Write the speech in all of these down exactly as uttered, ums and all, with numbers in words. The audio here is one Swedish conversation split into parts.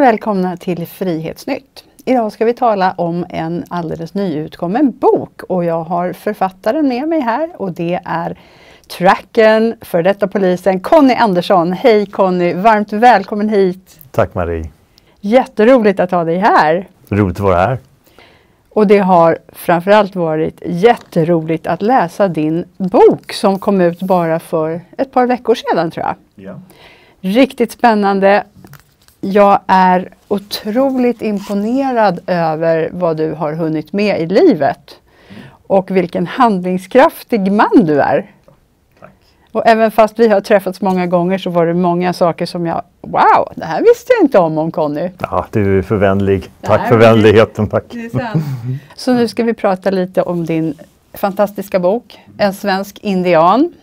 välkomna till Frihetsnytt. Idag ska vi tala om en alldeles nyutkommen bok och jag har författaren med mig här och det är tracken för detta polisen Conny Andersson. Hej Conny, varmt välkommen hit. Tack Marie. Jätteroligt att ha dig här. Roligt att vara här. Och det har framförallt varit jätteroligt att läsa din bok som kom ut bara för ett par veckor sedan tror jag. Ja. Riktigt spännande. Jag är otroligt imponerad över vad du har hunnit med i livet. Och vilken handlingskraftig man du är. Tack. Och även fast vi har träffats många gånger så var det många saker som jag, wow, det här visste jag inte om om Conny. Ja, du är för vänlig. Tack Nej, för vänligheten, tack. Det är sant. Så nu ska vi prata lite om din fantastiska bok, En svensk indian.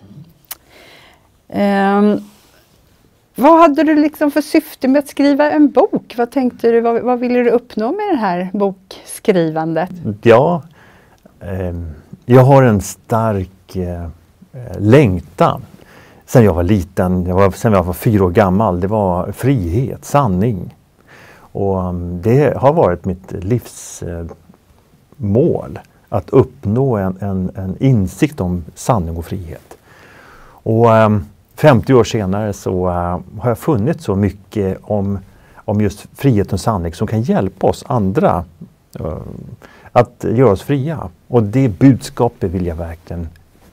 Um, vad hade du liksom för syfte med att skriva en bok? Vad tänkte du, vad, vad ville du uppnå med det här bokskrivandet? Ja, eh, jag har en stark eh, längtan. Sen jag var liten, jag var, sen jag var fyra år gammal, det var frihet, sanning. Och um, det har varit mitt livsmål. Eh, att uppnå en, en, en insikt om sanning och frihet. Och um, femtio år senare så uh, har jag funnit så mycket om, om just frihet och sanning som kan hjälpa oss andra uh, att göra oss fria. Och det budskapet vill jag verkligen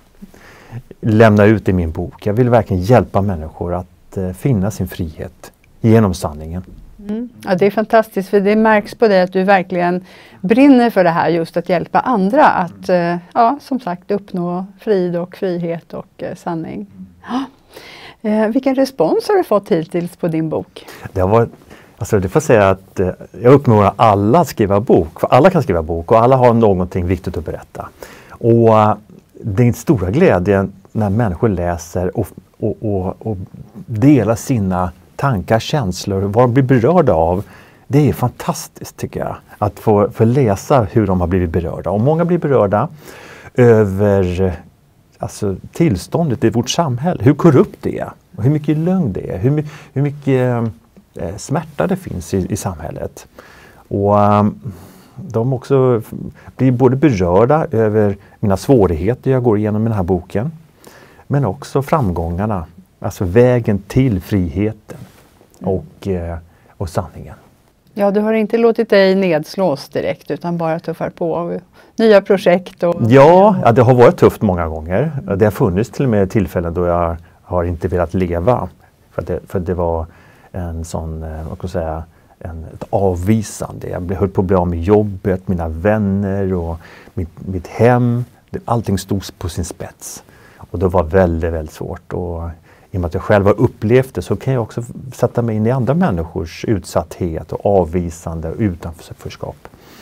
lämna ut i min bok. Jag vill verkligen hjälpa människor att uh, finna sin frihet genom sanningen. Mm. Ja, det är fantastiskt för det märks på dig att du verkligen brinner för det här, just att hjälpa andra att uh, ja, som sagt uppnå frid och frihet och uh, sanning. Ja. Eh, vilken respons har du fått hittills på din bok? Det har varit, alltså det får säga att eh, jag uppmanar alla att skriva bok. För alla kan skriva bok och alla har någonting viktigt att berätta. Och uh, den stora glädjen när människor läser och, och, och, och delar sina tankar, känslor, vad de blir berörda av. Det är fantastiskt tycker jag. Att få, få läsa hur de har blivit berörda. Och många blir berörda över alltså, tillståndet i vårt samhälle. Hur korrupt det är. Och hur mycket lögn det är. Hur, hur mycket eh, smärta det finns i, i samhället. Och um, de också blir både berörda över mina svårigheter jag går igenom i den här boken. Men också framgångarna. Alltså vägen till friheten och, eh, och sanningen. Ja, du har inte låtit dig nedslås direkt utan bara tuffar på nya projekt. Och ja, ja, det har varit tufft många gånger. Det har funnits till och med tillfällen då jag har inte velat leva. För det, för det var en sån, vad kan jag säga, en, ett avvisande. Jag höll på att bli av med jobbet, mina vänner och mitt, mitt hem. Allting stod på sin spets. Och det var väldigt, väldigt svårt. Och i och med att jag själv har upplevt det så kan jag också sätta mig in i andra människors utsatthet och avvisande och utanförskap.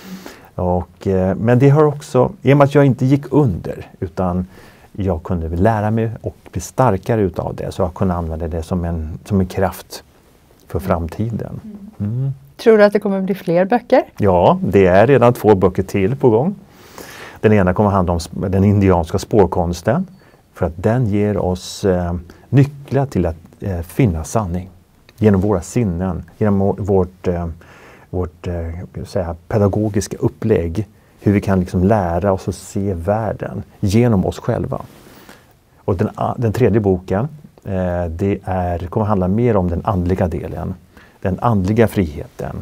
Och, eh, men det har också, i och med att jag inte gick under utan jag kunde lära mig och bli starkare utav det så jag kunde använda det som en, som en kraft för framtiden. Mm. Tror du att det kommer att bli fler böcker? Ja, det är redan två böcker till på gång. Den ena kommer att handla om den indianska spårkonsten. För att den ger oss eh, nycklar till att eh, finna sanning. Genom våra sinnen, genom vårt, eh, vårt eh, säga, pedagogiska upplägg. Hur vi kan liksom lära oss att se världen genom oss själva. Och den, den tredje boken eh, det är, kommer att handla mer om den andliga delen. Den andliga friheten.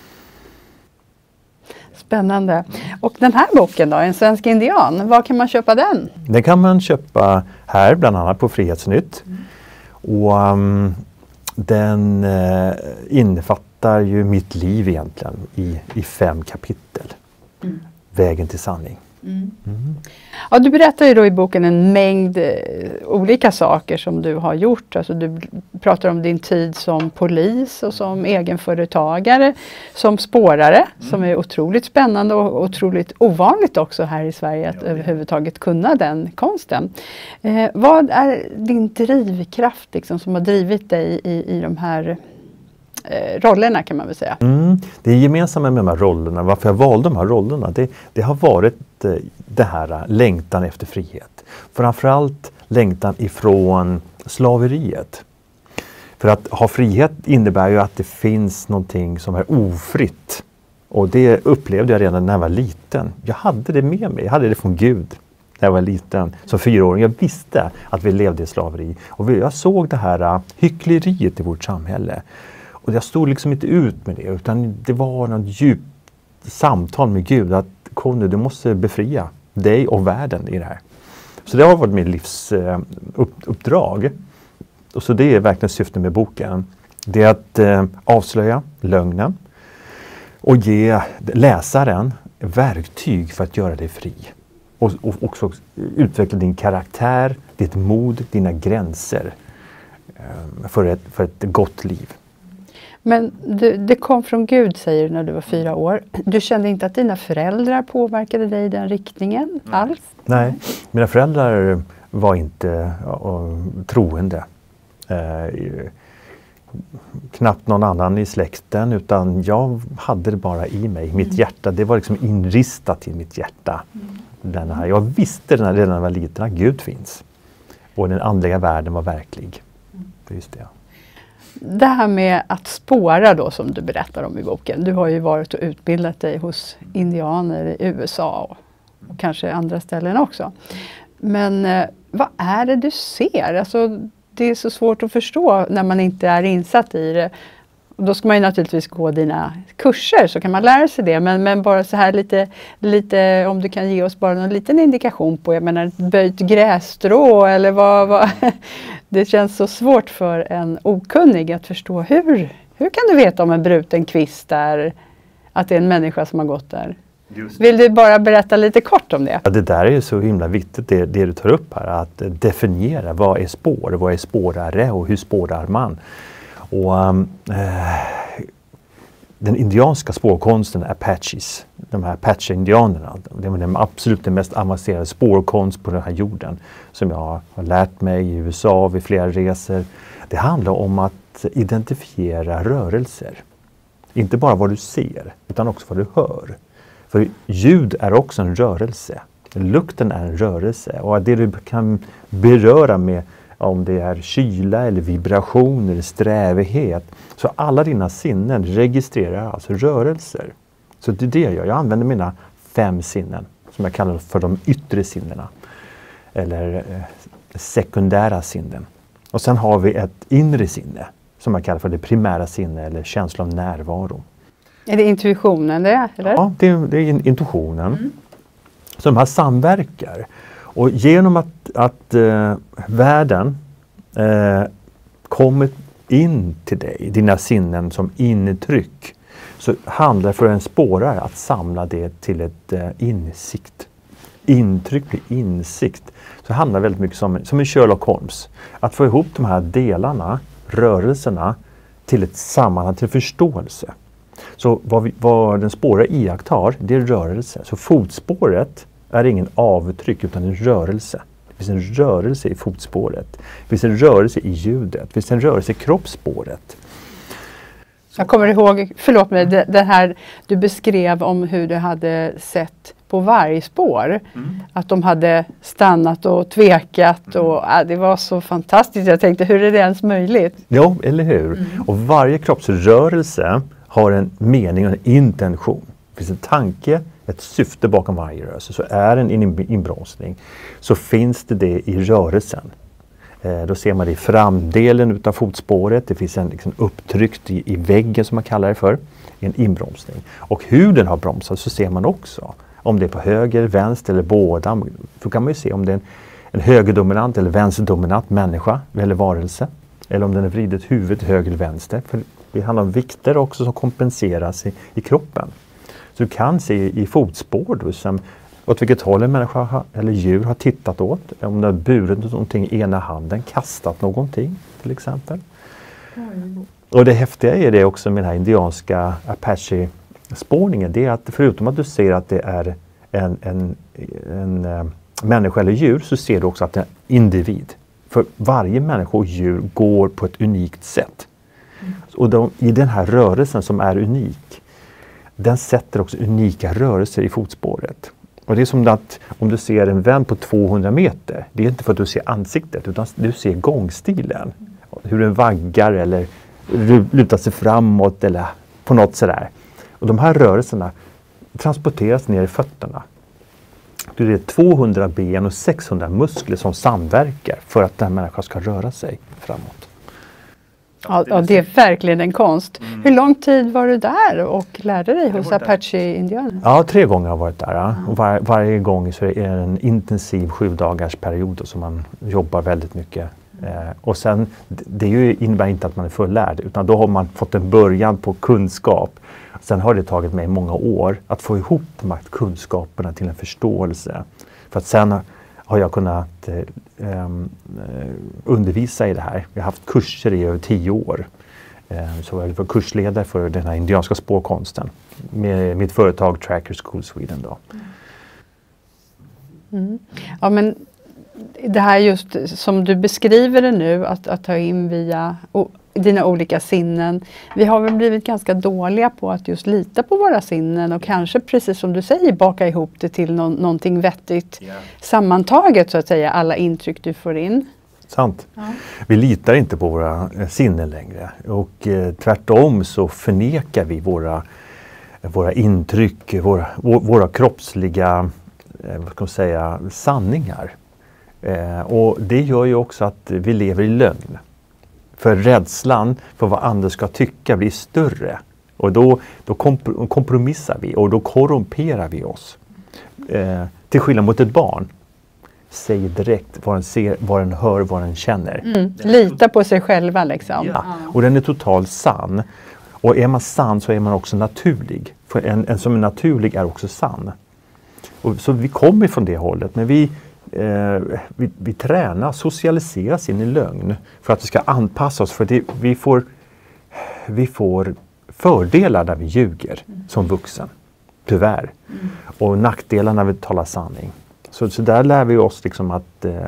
Spännande. Och den här boken då, En svensk indian, var kan man köpa den? Den kan man köpa här, bland annat på Frihetsnytt. Mm. Och um, den uh, innefattar ju mitt liv egentligen i, i fem kapitel. Mm. Vägen till sanning. Mm. Mm. Ja, du berättar ju då i boken en mängd eh, olika saker som du har gjort. Alltså du pratar om din tid som polis och som egenföretagare, som spårare, mm. som är otroligt spännande och otroligt ovanligt också här i Sverige att ja, överhuvudtaget kunna den konsten. Eh, vad är din drivkraft liksom, som har drivit dig i, i de här rollerna kan man väl säga. Mm, det är gemensamma med de här rollerna. Varför jag valde de här rollerna, det, det har varit eh, det här längtan efter frihet. Framförallt längtan ifrån slaveriet. För att ha frihet innebär ju att det finns någonting som är ofritt. Och det upplevde jag redan när jag var liten. Jag hade det med mig, jag hade det från Gud när jag var liten. Som fyraåring, jag visste att vi levde i slaveri. Och jag såg det här uh, hyckleriet i vårt samhälle. Och jag stod liksom inte ut med det, utan det var något djupt samtal med Gud. Att kom nu, du måste befria dig och världen i det här. Så det har varit mitt livs uh, upp, uppdrag. Och så det är verkligen syftet med boken. Det är att uh, avslöja lögnen. Och ge läsaren verktyg för att göra dig fri. Och, och också utveckla din karaktär, ditt mod, dina gränser eh, för, ett, för ett gott liv. Men du, det kom från Gud, säger du, när du var fyra år. Du kände inte att dina föräldrar påverkade dig i den riktningen alls? Nej, mina föräldrar var inte ja, troende. Eh, knappt någon annan i släkten, utan jag hade det bara i mig, mitt hjärta, det var liksom inristat i mitt hjärta. Mm. Den här, jag visste redan när jag var liten att Gud finns. Och den andliga världen var verklig. Mm. Just det. Det här med att spåra då, som du berättar om i boken. Du har ju varit och utbildat dig hos indianer i U S A och, och kanske andra ställen också. Men eh, vad är det du ser? Alltså, det är så svårt att förstå när man inte är insatt i det. Och då ska man ju naturligtvis gå dina kurser, så kan man lära sig det. Men, men bara så här lite, lite, om du kan ge oss bara någon liten indikation på, jag menar, böjt grässtrå eller vad, vad. Det känns så svårt för en okunnig att förstå. Hur, hur kan du veta om en bruten kvist är, att det är en människa som har gått där? Vill du bara berätta lite kort om det? Ja, det där är ju så himla viktigt, det, det du tar upp här. Att definiera vad är spår, vad är spårare och hur spårar man. Och um, eh, den indianska spårkonsten, Apaches, de här Apache-indianerna, det är den absolut den mest avancerade spårkonst på den här jorden som jag har lärt mig i U S A vid flera resor. Det handlar om att identifiera rörelser. Inte bara vad du ser, utan också vad du hör. För ljud är också en rörelse. Lukten är en rörelse. Och det du kan beröra med, om det är kyla eller vibration eller strävighet. Så alla dina sinnen registrerar alltså rörelser. Så det är det jag gör. Jag använder mina fem sinnen, som jag kallar för de yttre sinnena. Eller eh, sekundära sinnen. Och sen har vi ett inre sinne, som jag kallar för det primära sinne eller känsla av närvaro. Är det intuitionen det, eller? Ja, det är, det är intuitionen. Mm. Så de här samverkar. Och genom att, att äh, världen äh, kommer in till dig, dina sinnen som intryck, så handlar det för en spårare att samla det till ett äh, insikt. Intryck blir insikt. Så det handlar väldigt mycket som, som i Sherlock Holmes. Att få ihop de här delarna, rörelserna, till ett sammanhang, till förståelse. Så vad, vi, vad den spårare iakttar, det är rörelse. Så fotspåret är ingen avtryck utan en rörelse. Det finns en rörelse i fotspåret. Det finns en rörelse i ljudet. Det finns en rörelse i kroppsspåret. Jag kommer ihåg, förlåt mig, det, det här du beskrev om hur du hade sett på vargspår. Mm. Att de hade stannat och tvekat. Och, ja, det var så fantastiskt. Jag tänkte, hur är det ens möjligt? Ja, eller hur? Mm. Och varje kroppsrörelse har en mening och en intention. Det finns en tanke, ett syfte bakom varje rörelse. Så är en inbromsning, så finns det det i rörelsen. Eh, då ser man det i framdelen utav fotspåret. Det finns en liksom, upptryckt i, i väggen som man kallar det för. En inbromsning. Och hur den har bromsat så ser man också. Om det är på höger, vänster eller båda. Då kan man ju se om det är en, en högerdominant eller vänsterdominant människa eller varelse. Eller om den är vridet huvudet höger eller vänster. För det handlar om vikter också som kompenseras i, i kroppen. Så du kan se i, i fotspår då, som, åt vilket håll en människa ha, eller djur har tittat åt. Om det har burit någonting i ena handen, kastat någonting till exempel. Mm. Och det häftiga är det också med den här indianska Apache-spårningen. Det är att förutom att du ser att det är en, en, en, en människa eller djur, så ser du också att det är en individ. För varje människa och djur går på ett unikt sätt. Mm. Och de, i den här rörelsen som är unik, den sätter också unika rörelser i fotspåret. Och det är som att om du ser en vän på tvåhundra meter, det är inte för att du ser ansiktet utan du ser gångstilen. hur den vaggar eller lutar sig framåt eller på något sådär. Och de här rörelserna transporteras ner i fötterna. Det är tvåhundra ben och sexhundra muskler som samverkar för att den här människan ska röra sig framåt. Ja, ja, det är verkligen en konst. Mm. Hur lång tid var du där och lärde dig hos Apache-indianer? Ja, tre gånger har jag varit där. Ja. Och var, varje gång så är det en intensiv sju dagars period som man jobbar väldigt mycket. Eh, och sen, det är ju, innebär inte att man är fullärd, utan då har man fått en början på kunskap. Sen har det tagit mig många år att få ihop de här kunskaperna till en förståelse. För att sen har jag kunnat eh, eh, undervisa i det här. Vi har haft kurser i över tio år. Eh, så jag var kursledare för den här indianska spårkonsten med mitt företag Tracker School Sweden då. Mm. Ja, men det här just som du beskriver det nu, att, att ta in via o, dina olika sinnen. Vi har väl blivit ganska dåliga på att just lita på våra sinnen och kanske precis som du säger baka ihop det till no, någonting vettigt yeah. sammantaget så att säga, alla intryck du får in. Sant. Ja. Vi litar inte på våra eh, sinnen längre och eh, tvärtom så förnekar vi våra, våra intryck, våra, våra, våra kroppsliga eh, vad ska man säga, sanningar. Eh, och det gör ju också att vi lever i lögn. För rädslan för vad andra ska tycka blir större. Och då, då komp- kompromissar vi och då korrumperar vi oss. Eh, till skillnad mot ett barn. Säger direkt vad den ser, vad den hör, vad den känner. Mm. Lita på sig själva liksom. Ja, och den är totalt sann. Och är man sann så är man också naturlig. För en, en som är naturlig är också sann. Och så vi kommer från det hållet, men vi Eh, vi, vi tränar, socialiseras in i lögn för att vi ska anpassa oss för det, vi, får, vi får fördelar när vi ljuger mm. som vuxen, tyvärr. Mm. Och nackdelar när vi talar sanning. Så, så där lär vi oss liksom att eh,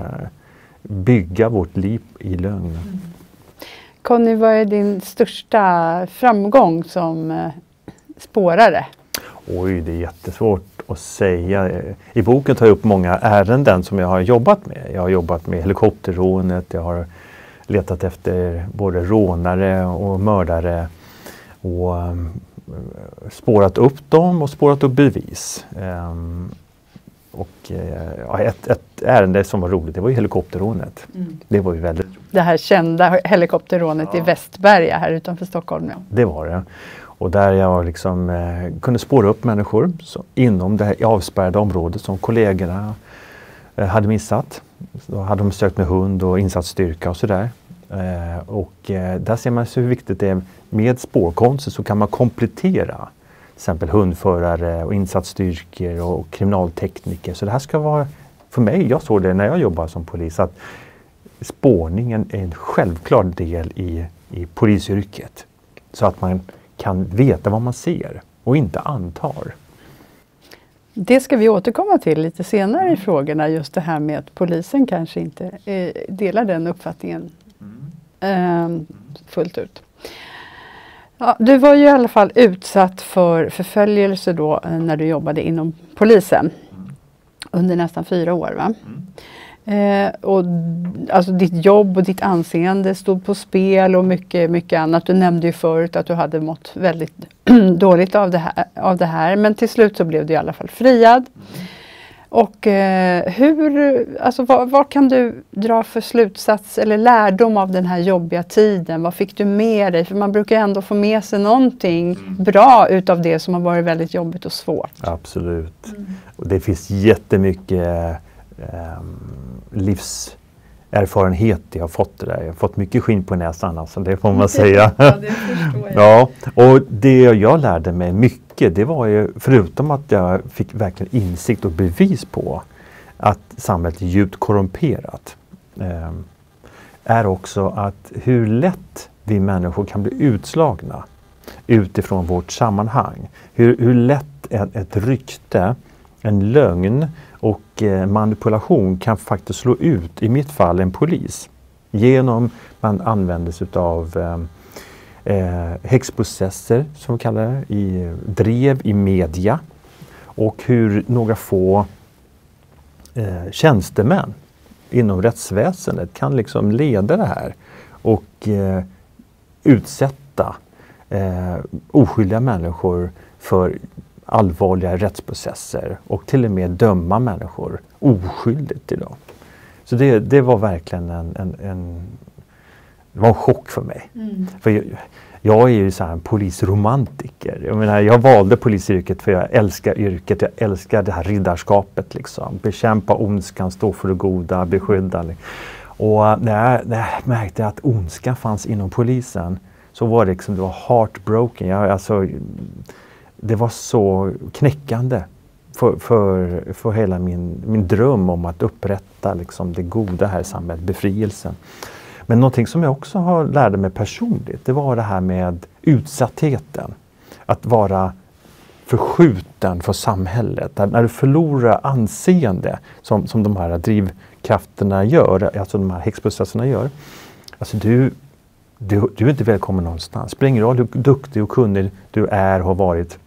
bygga vårt liv i lögn. Mm. Conny, vad är din största framgång som eh, spårare? Oj, det är jättesvårt att säga. I boken tar jag upp många ärenden som jag har jobbat med. Jag har jobbat med helikopterrånet, jag har letat efter både rånare och mördare och um, spårat upp dem och spårat upp bevis. Um, och uh, ett, ett ärende som var roligt, det var ju helikopterrånet. Mm. Det var ju väldigt roligt. Det här kända helikopterrånet ja. i Västberga här utanför Stockholm. Ja. Det var det. Och där jag liksom, eh, kunde spåra upp människor så, inom det här avspärrade området som kollegorna eh, hade missat. Då hade de sökt med hund och insatsstyrka och sådär. Eh, och eh, där ser man så hur viktigt det är med spårkonsten, så kan man komplettera till exempel hundförare och insatsstyrkor och kriminaltekniker. Så det här ska vara, för mig, jag såg det när jag jobbade som polis, att spårningen är en självklar del i, i polisyrket. Så att man kan veta vad man ser och inte antar. Det ska vi återkomma till lite senare i frågorna, just det här med att polisen kanske inte eh, delar den uppfattningen eh, fullt ut. Ja, du var ju i alla fall utsatt för förföljelse då eh, när du jobbade inom polisen under nästan fyra år, va? Mm. Eh, och alltså ditt jobb och ditt anseende stod på spel och mycket, mycket annat. Du nämnde ju förut att du hade mått väldigt dåligt av det, här, av det här. Men till slut så blev du i alla fall friad. Mm. Och eh, hur, alltså vad, vad kan du dra för slutsats eller lärdom av den här jobbiga tiden? Vad fick du med dig? För man brukar ändå få med sig någonting mm. bra utav det som har varit väldigt jobbigt och svårt. Absolut. Mm. Och det finns jättemycket Um, livserfarenhet jag har fått det där. Jag har fått mycket skinn på näsan, alltså, det får man säga. Ja, det förstår jag. Ja, och det jag lärde mig mycket, det var ju, förutom att jag fick verkligen insikt och bevis på att samhället är djupt korrumperat, um, är också att hur lätt vi människor kan bli utslagna utifrån vårt sammanhang. Hur, hur lätt ett, ett rykte, en lögn och eh, manipulation kan faktiskt slå ut, i mitt fall en polis, genom man använder sig av eh, eh, häxprocesser, som vi kallar det, i drev i media, och hur några få eh, tjänstemän inom rättsväsendet kan liksom leda det här och eh, utsätta eh, oskyldiga människor för allvarliga rättsprocesser och till och med döma människor oskyldigt idag. Så det, det var verkligen en, en, en, det var en chock för mig. Mm. För jag, jag är ju så här en polisromantiker. Jag menar, jag valde polisyrket för jag älskar yrket, jag älskar det här riddarskapet liksom. Bekämpa ondskan, stå för det goda, beskydda. Och när jag, när jag märkte att ondskan fanns inom polisen så var det liksom, det var heartbroken. Jag, alltså, det var så knäckande för, för, för hela min, min dröm om att upprätta liksom, det goda här i samhället, befrielsen. Men någonting som jag också har lärde mig personligt, det var det här med utsattheten. Att vara förskjuten för samhället. När du förlorar anseende, som, som de här drivkrafterna gör, alltså de här häxprocesserna gör. Alltså du, du, du är inte välkommen någonstans. Spelar ingen roll hur duktig och kunnig du är och har varit.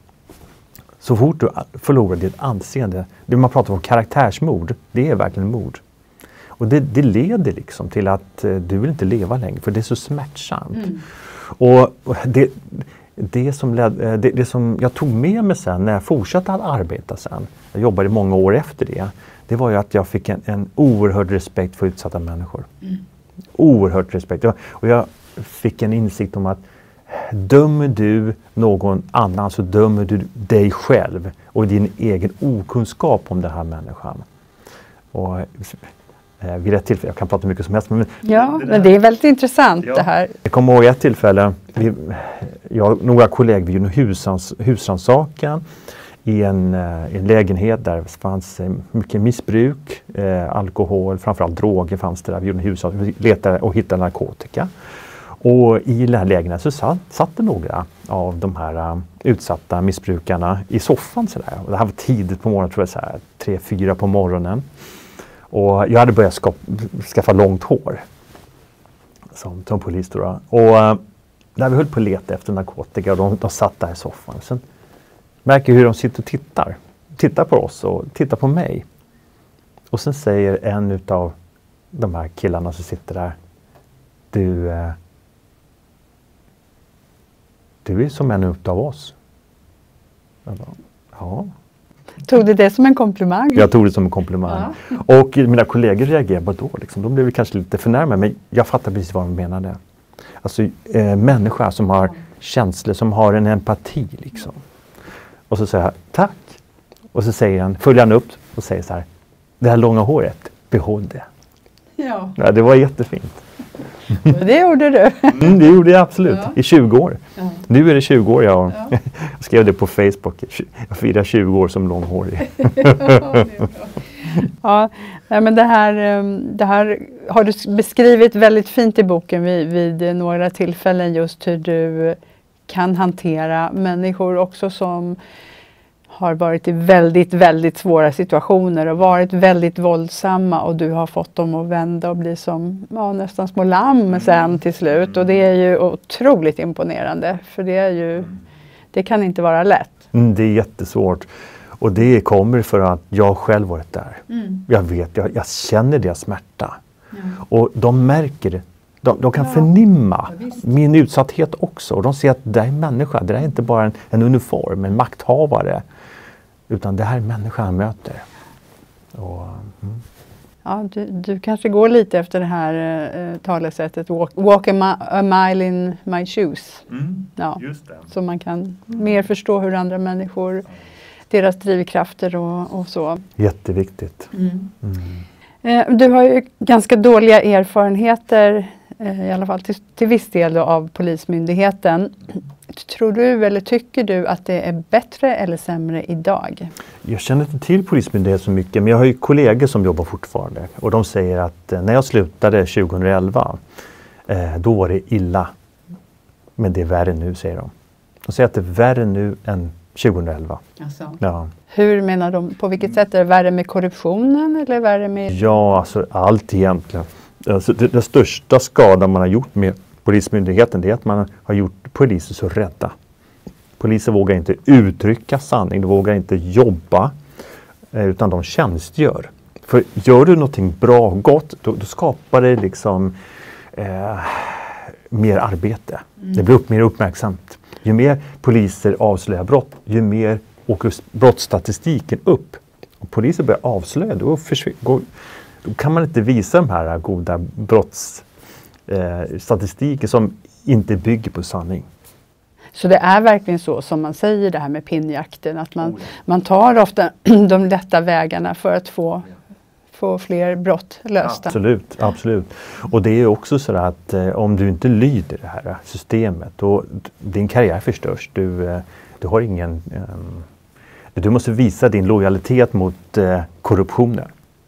Så fort du förlorar ditt anseende, det man pratar om karaktärsmord, det är verkligen mord. Och det, det leder liksom till att eh, du vill inte leva längre, för det är så smärtsamt. Mm. Och, och det, det, som led, det, det som jag tog med mig sen när jag fortsatte att arbeta sen, jag jobbade många år efter det, det var ju att jag fick en, en oerhörd respekt för utsatta människor. Mm. Oerhörd respekt. Och jag fick en insikt om att dömer du någon annan så dömer du dig själv och din egen okunskap om den här människan. Och eh, vid ett tillfälle, jag kan prata mycket som helst. Men ja, det, men det är väldigt intressant ja. Det här. Jag kommer ihåg ett tillfälle, vi, jag och några kollegor vi gjorde husrans, husrannsakan i en, eh, en lägenhet där det fanns eh, mycket missbruk, eh, alkohol, framförallt droger fanns det där. Vi gjorde husrannsakan, vi letade och hittade narkotika. Och i den här lägenheten så satt, satt det några av de här uh, utsatta missbrukarna i soffan. Så där. Och det här var tidigt på morgonen, tror jag, så här, tre, fyra på morgonen. Och jag hade börjat ska, skaffa långt hår som, som polis. Då. Och uh, där vi höll på att leta efter narkotika och de, de satt där i soffan. Sen märker jag hur de sitter och tittar. Tittar på oss och tittar på mig. Och sen säger en av de här killarna som sitter där, du... Uh, Du är som en utav oss. Jag bara, ja. Tog du det som en komplimang? Jag tog det som en komplimang. Ja. Och mina kollegor reagerade bara då. Liksom. De blev kanske lite förnärmade, men jag fattar precis vad de menade. Alltså eh, människor som har känslor, som har en empati. Liksom. Och så säger jag, tack. Och så säger han, följer han upp och säger så här, det här långa håret, behåll det. Ja. Ja, det var jättefint. Det gjorde du. Mm, det gjorde jag absolut. Ja. I tjugo år. Ja. Nu är det tjugo år. Jag, ja. jag skrev det på Facebook. Jag firar tjugo år som långhårig. Ja, men det här, det här har du beskrivit väldigt fint i boken vid, vid några tillfällen. Just hur du kan hantera människor också som har varit i väldigt, väldigt svåra situationer och varit väldigt våldsamma, och du har fått dem att vända och bli som ja, nästan små lamm sen till slut. Och det är ju otroligt imponerande, för det är ju, det kan inte vara lätt. Mm, det är jättesvårt. Och det kommer för att jag själv varit där. Mm. Jag vet, jag, jag känner deras smärta. Mm. Och de märker det. De, de kan ja. förnimma ja, min utsatthet också. Och de ser att det är en människa. Det är inte bara en, en uniform, en makthavare. Utan det här är människan han möter. Och, mm. Ja, du, du kanske går lite efter det här uh, talesättet. Walk, walk a, mi a mile in my shoes. Mm, ja, just det. Så man kan mm. mer förstå hur andra människor, mm. deras drivkrafter och, och så. Jätteviktigt. Mm. Mm. Uh, du har ju ganska dåliga erfarenheter, uh, i alla fall till, till viss del då, av Polismyndigheten. Tror du eller tycker du att det är bättre eller sämre idag? Jag känner inte till Polismyndigheten så mycket, men jag har ju kollegor som jobbar fortfarande. Och de säger att eh, när jag slutade tjugohundraelva, eh, då var det illa. Men det är värre nu, säger de. De säger att det är värre nu än tjugohundraelva. Alltså. Ja. Hur menar de? På vilket sätt? Är det värre med korruptionen eller värre med... Ja, alltså allt egentligen. Alltså, det, den största skadan man har gjort med Polismyndigheten, det är att man har gjort poliser så rädda. Poliser vågar inte uttrycka sanning, de vågar inte jobba, utan de tjänstgör. För gör du någonting bra och gott, då, då skapar det liksom eh, mer arbete. Mm. Det blir upp, mer uppmärksamt. Ju mer poliser avslöjar brott, ju mer åker brottsstatistiken upp. Och poliser börjar avslöja, då, då kan man inte visa de här goda brottsstatistiken eh, som inte bygger på sanning. Så det är verkligen så som man säger det här med pinnjakten, att man, oh ja. man tar ofta de lätta vägarna för att få, få fler brott lösta. Absolut, absolut. Och det är också så att eh, om du inte lyder det här systemet, då din karriär förstörs. Du, eh, du har ingen... Eh, du måste visa din lojalitet mot eh, korruptionen.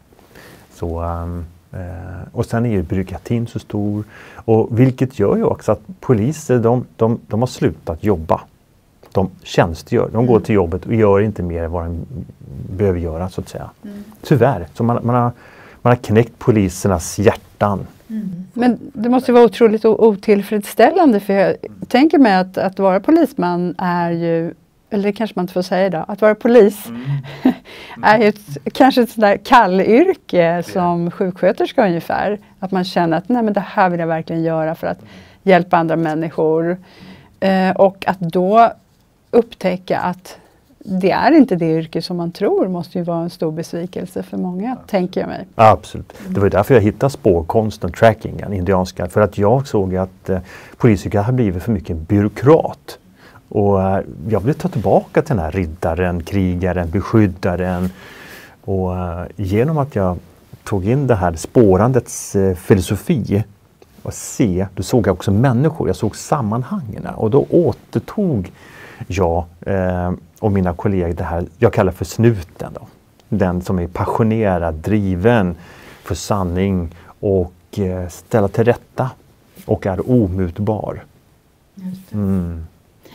Så... Um, och sen är ju byråkratin så stor, och vilket gör ju också att poliser de, de, de har slutat jobba. De tjänstgör, de går till jobbet och gör inte mer än vad de behöver göra, så att säga. Mm. Tyvärr, så man, man, har, man har knäckt polisernas hjärtan. Mm. Men det måste vara otroligt otillfredsställande, för jag tänker mig att, att vara polisman är ju, eller det kanske man inte får säga idag, att vara polis mm. Mm. är ju ett, kanske ett sådär kallyrke som sjuksköterska ungefär. Att man känner att nej, men det här vill jag verkligen göra för att hjälpa andra människor. Eh, och att då upptäcka att det är inte det yrke som man tror, måste ju vara en stor besvikelse för många, ja. tänker jag mig. Absolut. Det var därför jag hittade spårkonsten, trackingen, indianska. För att jag såg att eh, polisyrket har blivit för mycket byråkrat. Och jag vill ta tillbaka till den här riddaren, krigaren, beskyddaren. Och genom att jag tog in det här spårandets filosofi och se, då såg jag också människor, jag såg sammanhangen. Och då återtog jag eh, och mina kollegor det här, jag kallar för snuten då. Den som är passionerad, driven för sanning och eh, ställa till rätta och är omutbar. Just det. Mm.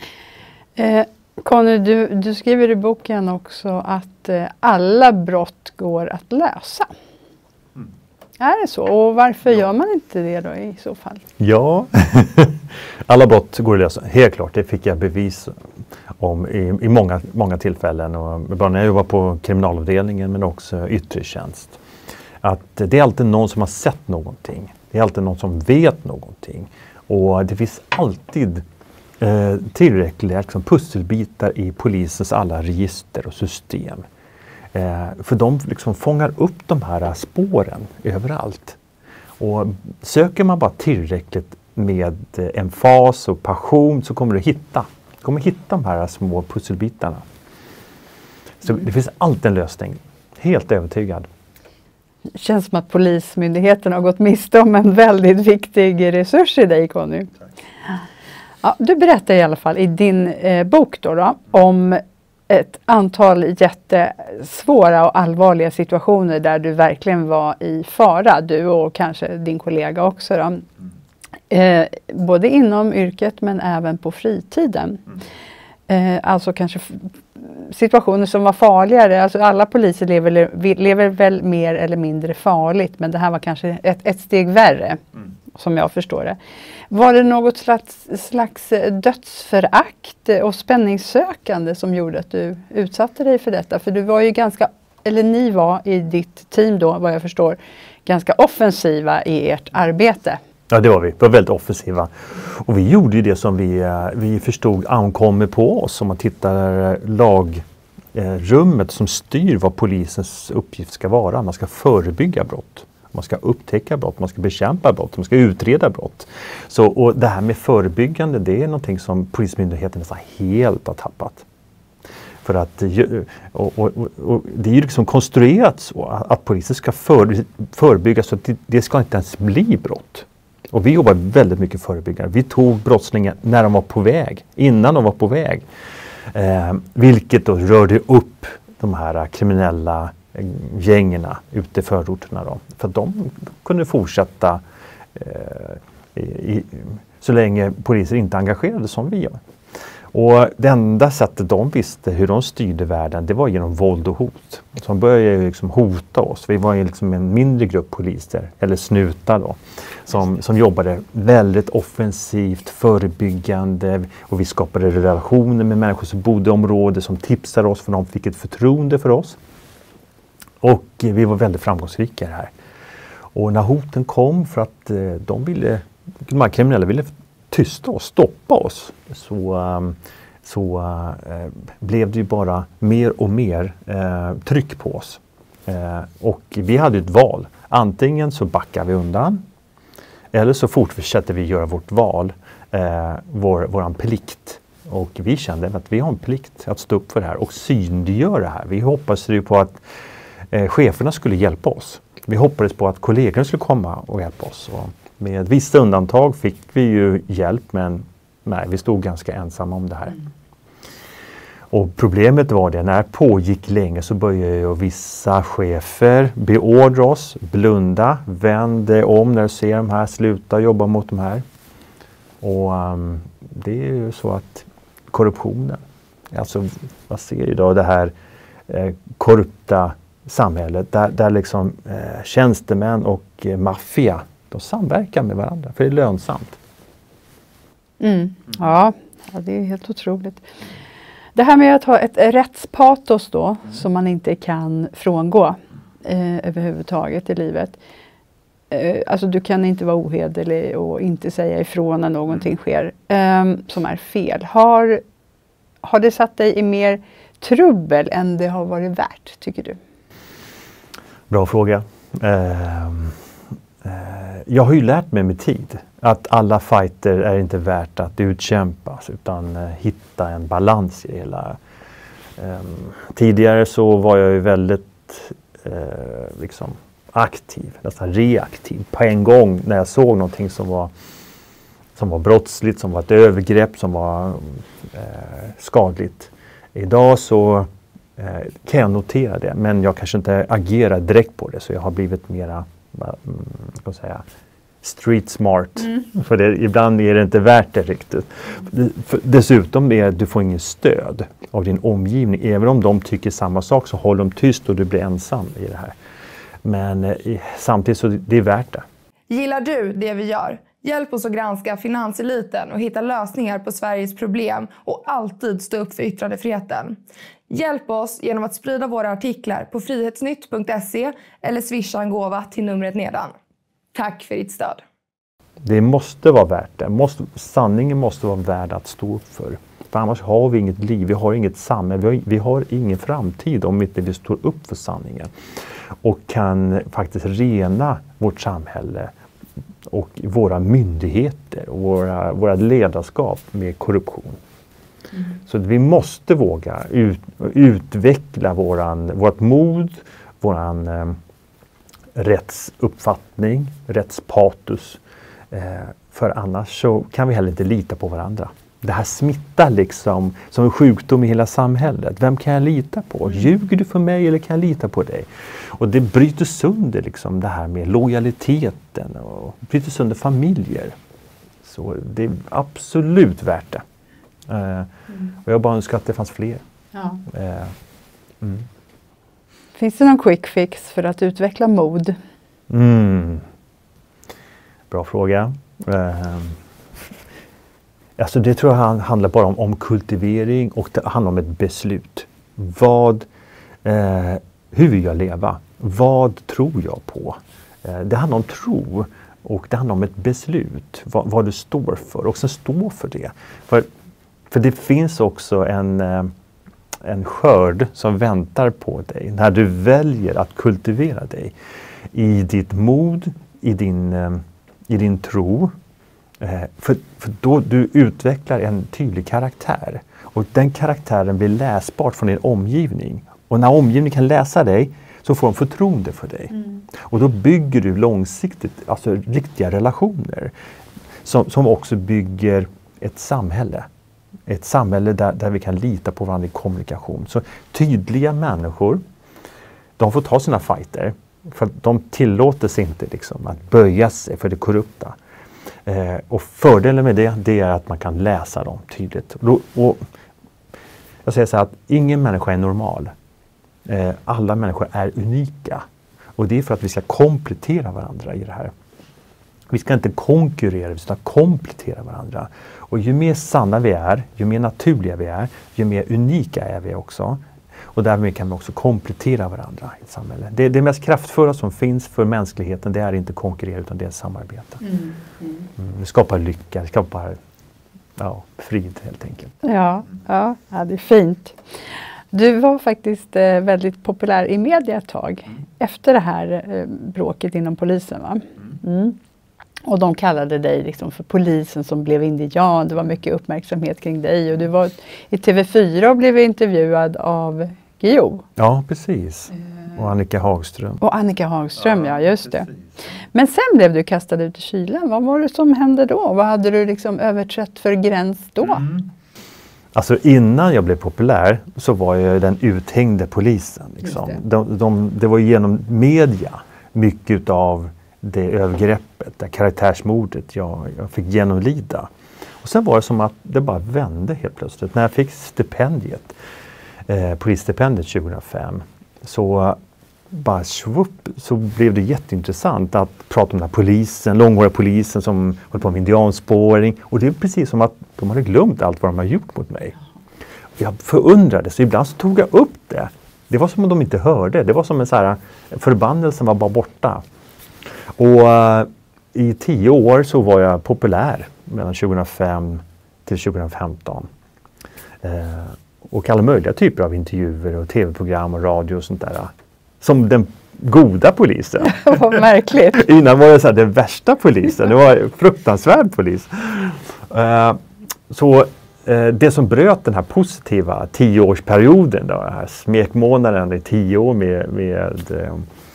Eh, Conny, du, du skriver i boken också att eh, alla brott går att lösa. Mm. Är det så? Och varför ja. gör man inte det då i så fall? Ja, alla brott går att lösa. Helt klart, det fick jag bevis om i, i många, många tillfällen. Och bara när jag jobbade på kriminalavdelningen, men också yttre tjänst. Att det är alltid någon som har sett någonting. Det är alltid någon som vet någonting. Och det finns alltid Eh, tillräckliga liksom, pusselbitar i polisens alla register och system. Eh, för de liksom fångar upp de här spåren överallt. Och söker man bara tillräckligt med eh, emfas och passion, så kommer du hitta, kommer hitta de här små pusselbitarna. Så det finns alltid en lösning. Helt övertygad. Det känns som att polismyndigheten har gått miste om en väldigt viktig resurs i dig, Conny. Ja, du berättar i alla fall i din eh, bok då, då om ett antal jättesvåra och allvarliga situationer där du verkligen var i fara, du och kanske din kollega också då. Eh, både inom yrket men även på fritiden. Eh, alltså kanske situationer som var farligare. Alltså alla poliser lever, lever väl mer eller mindre farligt, men det här var kanske ett, ett steg värre. Mm. Som jag förstår det. Var det något slags, slags dödsförakt och spänningssökande som gjorde att du utsatte dig för detta? För du var ju ganska, eller ni var i ditt team då, vad jag förstår, ganska offensiva i ert arbete. Ja, det var vi. Vi var väldigt offensiva. Och vi gjorde ju det som vi, vi förstod ankommer på oss. Om man tittar lagrummet som styr vad polisens uppgift ska vara. Man ska förebygga brott. Man ska upptäcka brott, man ska bekämpa brott, man ska utreda brott. Så, och det här med förebyggande, det är någonting som polismyndigheten nästan helt har tappat. För att, och, och, och, det är ju liksom konstruerat så att polisen ska för, förebygga så att det, det ska inte ens bli brott. Och vi jobbar väldigt mycket förebyggande. Vi tog brottslingar när de var på väg, innan de var på väg. Eh, vilket då rörde upp de här kriminella gängerna ute i förorterna då. För att de kunde fortsätta eh, i, så länge poliser inte engagerade som vi gör. Och det enda sättet de visste hur de styrde världen, det var genom våld och hot. Så de började liksom hota oss. Vi var ju liksom en mindre grupp poliser, eller snutar då, som, som jobbade väldigt offensivt, förebyggande, och vi skapade relationer med människor som bodde i området, som tipsade oss, för de fick ett förtroende för oss. Och vi var väldigt framgångsrika i det här. Och när hoten kom, för att eh, de ville, de här kriminella ville tysta oss, stoppa oss, så, um, så uh, blev det ju bara mer och mer uh, tryck på oss. Uh, och vi hade ett val. Antingen så backar vi undan eller så fortsätter vi göra vårt val, uh, vår, våran plikt. Och vi kände att vi har en plikt att stå upp för det här och synliggöra det här. Vi hoppades ju på att uh, cheferna skulle hjälpa oss. Vi hoppades på att kollegorna skulle komma och hjälpa oss. Och med vissa undantag fick vi ju hjälp, men nej, vi stod ganska ensamma om det här. Mm. Och problemet var det, när det pågick länge så började ju vissa chefer beordra oss, blunda, vänd dig om när du ser de här, sluta jobba mot de här. Och um, det är ju så att korruptionen, alltså vad ser ju då det här eh, korrupta samhället där, där liksom eh, tjänstemän och eh, maffia, de samverkar med varandra för det är lönsamt. Mm. Ja, ja, det är helt otroligt. Det här med att ha ett rättspatos då, mm. som man inte kan frångå eh, överhuvudtaget i livet. Eh, alltså du kan inte vara ohederlig och inte säga ifrån när någonting sker eh, som är fel. Har, har det satt dig i mer trubbel än det har varit värt, tycker du? Bra fråga. Eh, eh, jag har ju lärt mig med tid att alla fighter är inte värt att utkämpas, utan eh, hitta en balans i hela. Eh, tidigare så var jag ju väldigt eh, liksom aktiv, nästan reaktiv på en gång när jag såg någonting som var, som var brottsligt, som var ett övergrepp, som var eh, skadligt. Idag så eh, kan jag notera det, men jag kanske inte agerar direkt på det, så jag har blivit mera, vad ska jag säga, street smart. Mm. För det, ibland är det inte värt det riktigt. För, dessutom är du får ingen stöd av din omgivning. Även om de tycker samma sak så håller de tyst och du blir ensam i det här. Men eh, samtidigt så det är värt det. Gillar du det vi gör? Hjälp oss att granska finanseliten och hitta lösningar på Sveriges problem och alltid stå upp för yttrandefriheten. Hjälp oss genom att sprida våra artiklar på frihetsnytt punkt se eller swisha en gåva till numret nedan. Tack för ditt stöd. Det måste vara värt det. Måste, sanningen måste vara värd att stå upp för. För annars har vi inget liv, vi har inget samhälle, vi har, vi har ingen framtid om inte vi står upp för sanningen. Och kan faktiskt rena vårt samhälle och våra myndigheter och våra, våra ledarskap med korruption. Mm. Så vi måste våga ut, utveckla våran, vårt mod, våran eh, rättsuppfattning, rättspatos. Eh, för annars så kan vi heller inte lita på varandra. Det här smittar liksom som en sjukdom i hela samhället. Vem kan jag lita på? Mm. Ljuger du för mig eller kan jag lita på dig? Och det bryter sönder liksom det här med lojaliteten och bryter sönder familjer. Så det är absolut värt det. Eh, mm. Och jag bara önskar att det fanns fler. Ja. Eh, mm. Finns det någon quick fix för att utveckla mod? Mm. Bra fråga. Eh, alltså det tror jag handlar bara om, om kultivering och det handlar om ett beslut. Vad, eh, hur vill jag leva? Vad tror jag på? Eh, det handlar om tro och det handlar om ett beslut. Vad, vad du står för och sen stå för det. För, för det finns också en... Eh, en skörd som väntar på dig när du väljer att kultivera dig i ditt mod, i din, i din tro. För, för då du utvecklar en tydlig karaktär och den karaktären blir läsbart från din omgivning. Och när omgivningen kan läsa dig så får de förtroende för dig. Mm. Och då bygger du långsiktigt alltså riktiga relationer som, som också bygger ett samhälle. Ett samhälle där, där vi kan lita på varandra i kommunikation. Så tydliga människor, de får ta sina fighter. För de tillåter sig inte liksom, att böja sig för det korrupta. Eh, och fördelen med det, det är att man kan läsa dem tydligt. Och, och jag säger så här att ingen människa är normal. Eh, alla människor är unika. Och det är för att vi ska komplettera varandra i det här. Vi ska inte konkurrera, vi ska komplettera varandra. Och ju mer sanna vi är, ju mer naturliga vi är, ju mer unika är vi också. Och därmed kan vi också komplettera varandra i ett samhälle. Det, det mest kraftfulla som finns för mänskligheten, det är inte konkurrera utan det är samarbete. Mm. Mm. Mm, det skapar lycka, det skapar ja, frid helt enkelt. Ja, ja, ja, det är fint. Du var faktiskt eh, väldigt populär i media ett tag mm. efter det här eh, bråket inom polisen, va? Mm. Och de kallade dig liksom för polisen som blev indian. Det var mycket uppmärksamhet kring dig och du var i T V fyra och blev intervjuad av Guillou. Ja, precis. Och Annika Hagström. Och Annika Hagström, ja, ja just det. Men sen blev du kastad ut i kylan. Vad var det som hände då? Vad hade du liksom överträtt för gräns då? Mm. Alltså innan jag blev populär så var jag den uthängde polisen. Liksom. Det. De, de, det var genom media mycket av det övergreppet, det karaktärsmordet jag, jag fick genomlida. Och sen var det som att det bara vände helt plötsligt. När jag fick stipendiet, eh, polisstipendiet tjugohundrafem, så bara svupp, så blev det jätteintressant att prata om den här polisen, långhåriga polisen som håller på med indianspåring. Och det är precis som att de hade glömt allt vad de har gjort mot mig. Jag förundrades, så ibland så tog jag upp det. Det var som om de inte hörde. Det var som en så här, förbannelsen var bara borta. Och uh, i tio år så var jag populär mellan tjugohundrafem till tjugohundrafemton. Uh, och alla möjliga typer av intervjuer och tv-program och radio och sånt där. Som den goda polisen. Vad märkligt. Innan var det så här, den värsta polisen. Det var en fruktansvärd polis. Uh, så uh, det som bröt den här positiva tioårsperioden, då, den här smekmånaden i tio år med, med uh,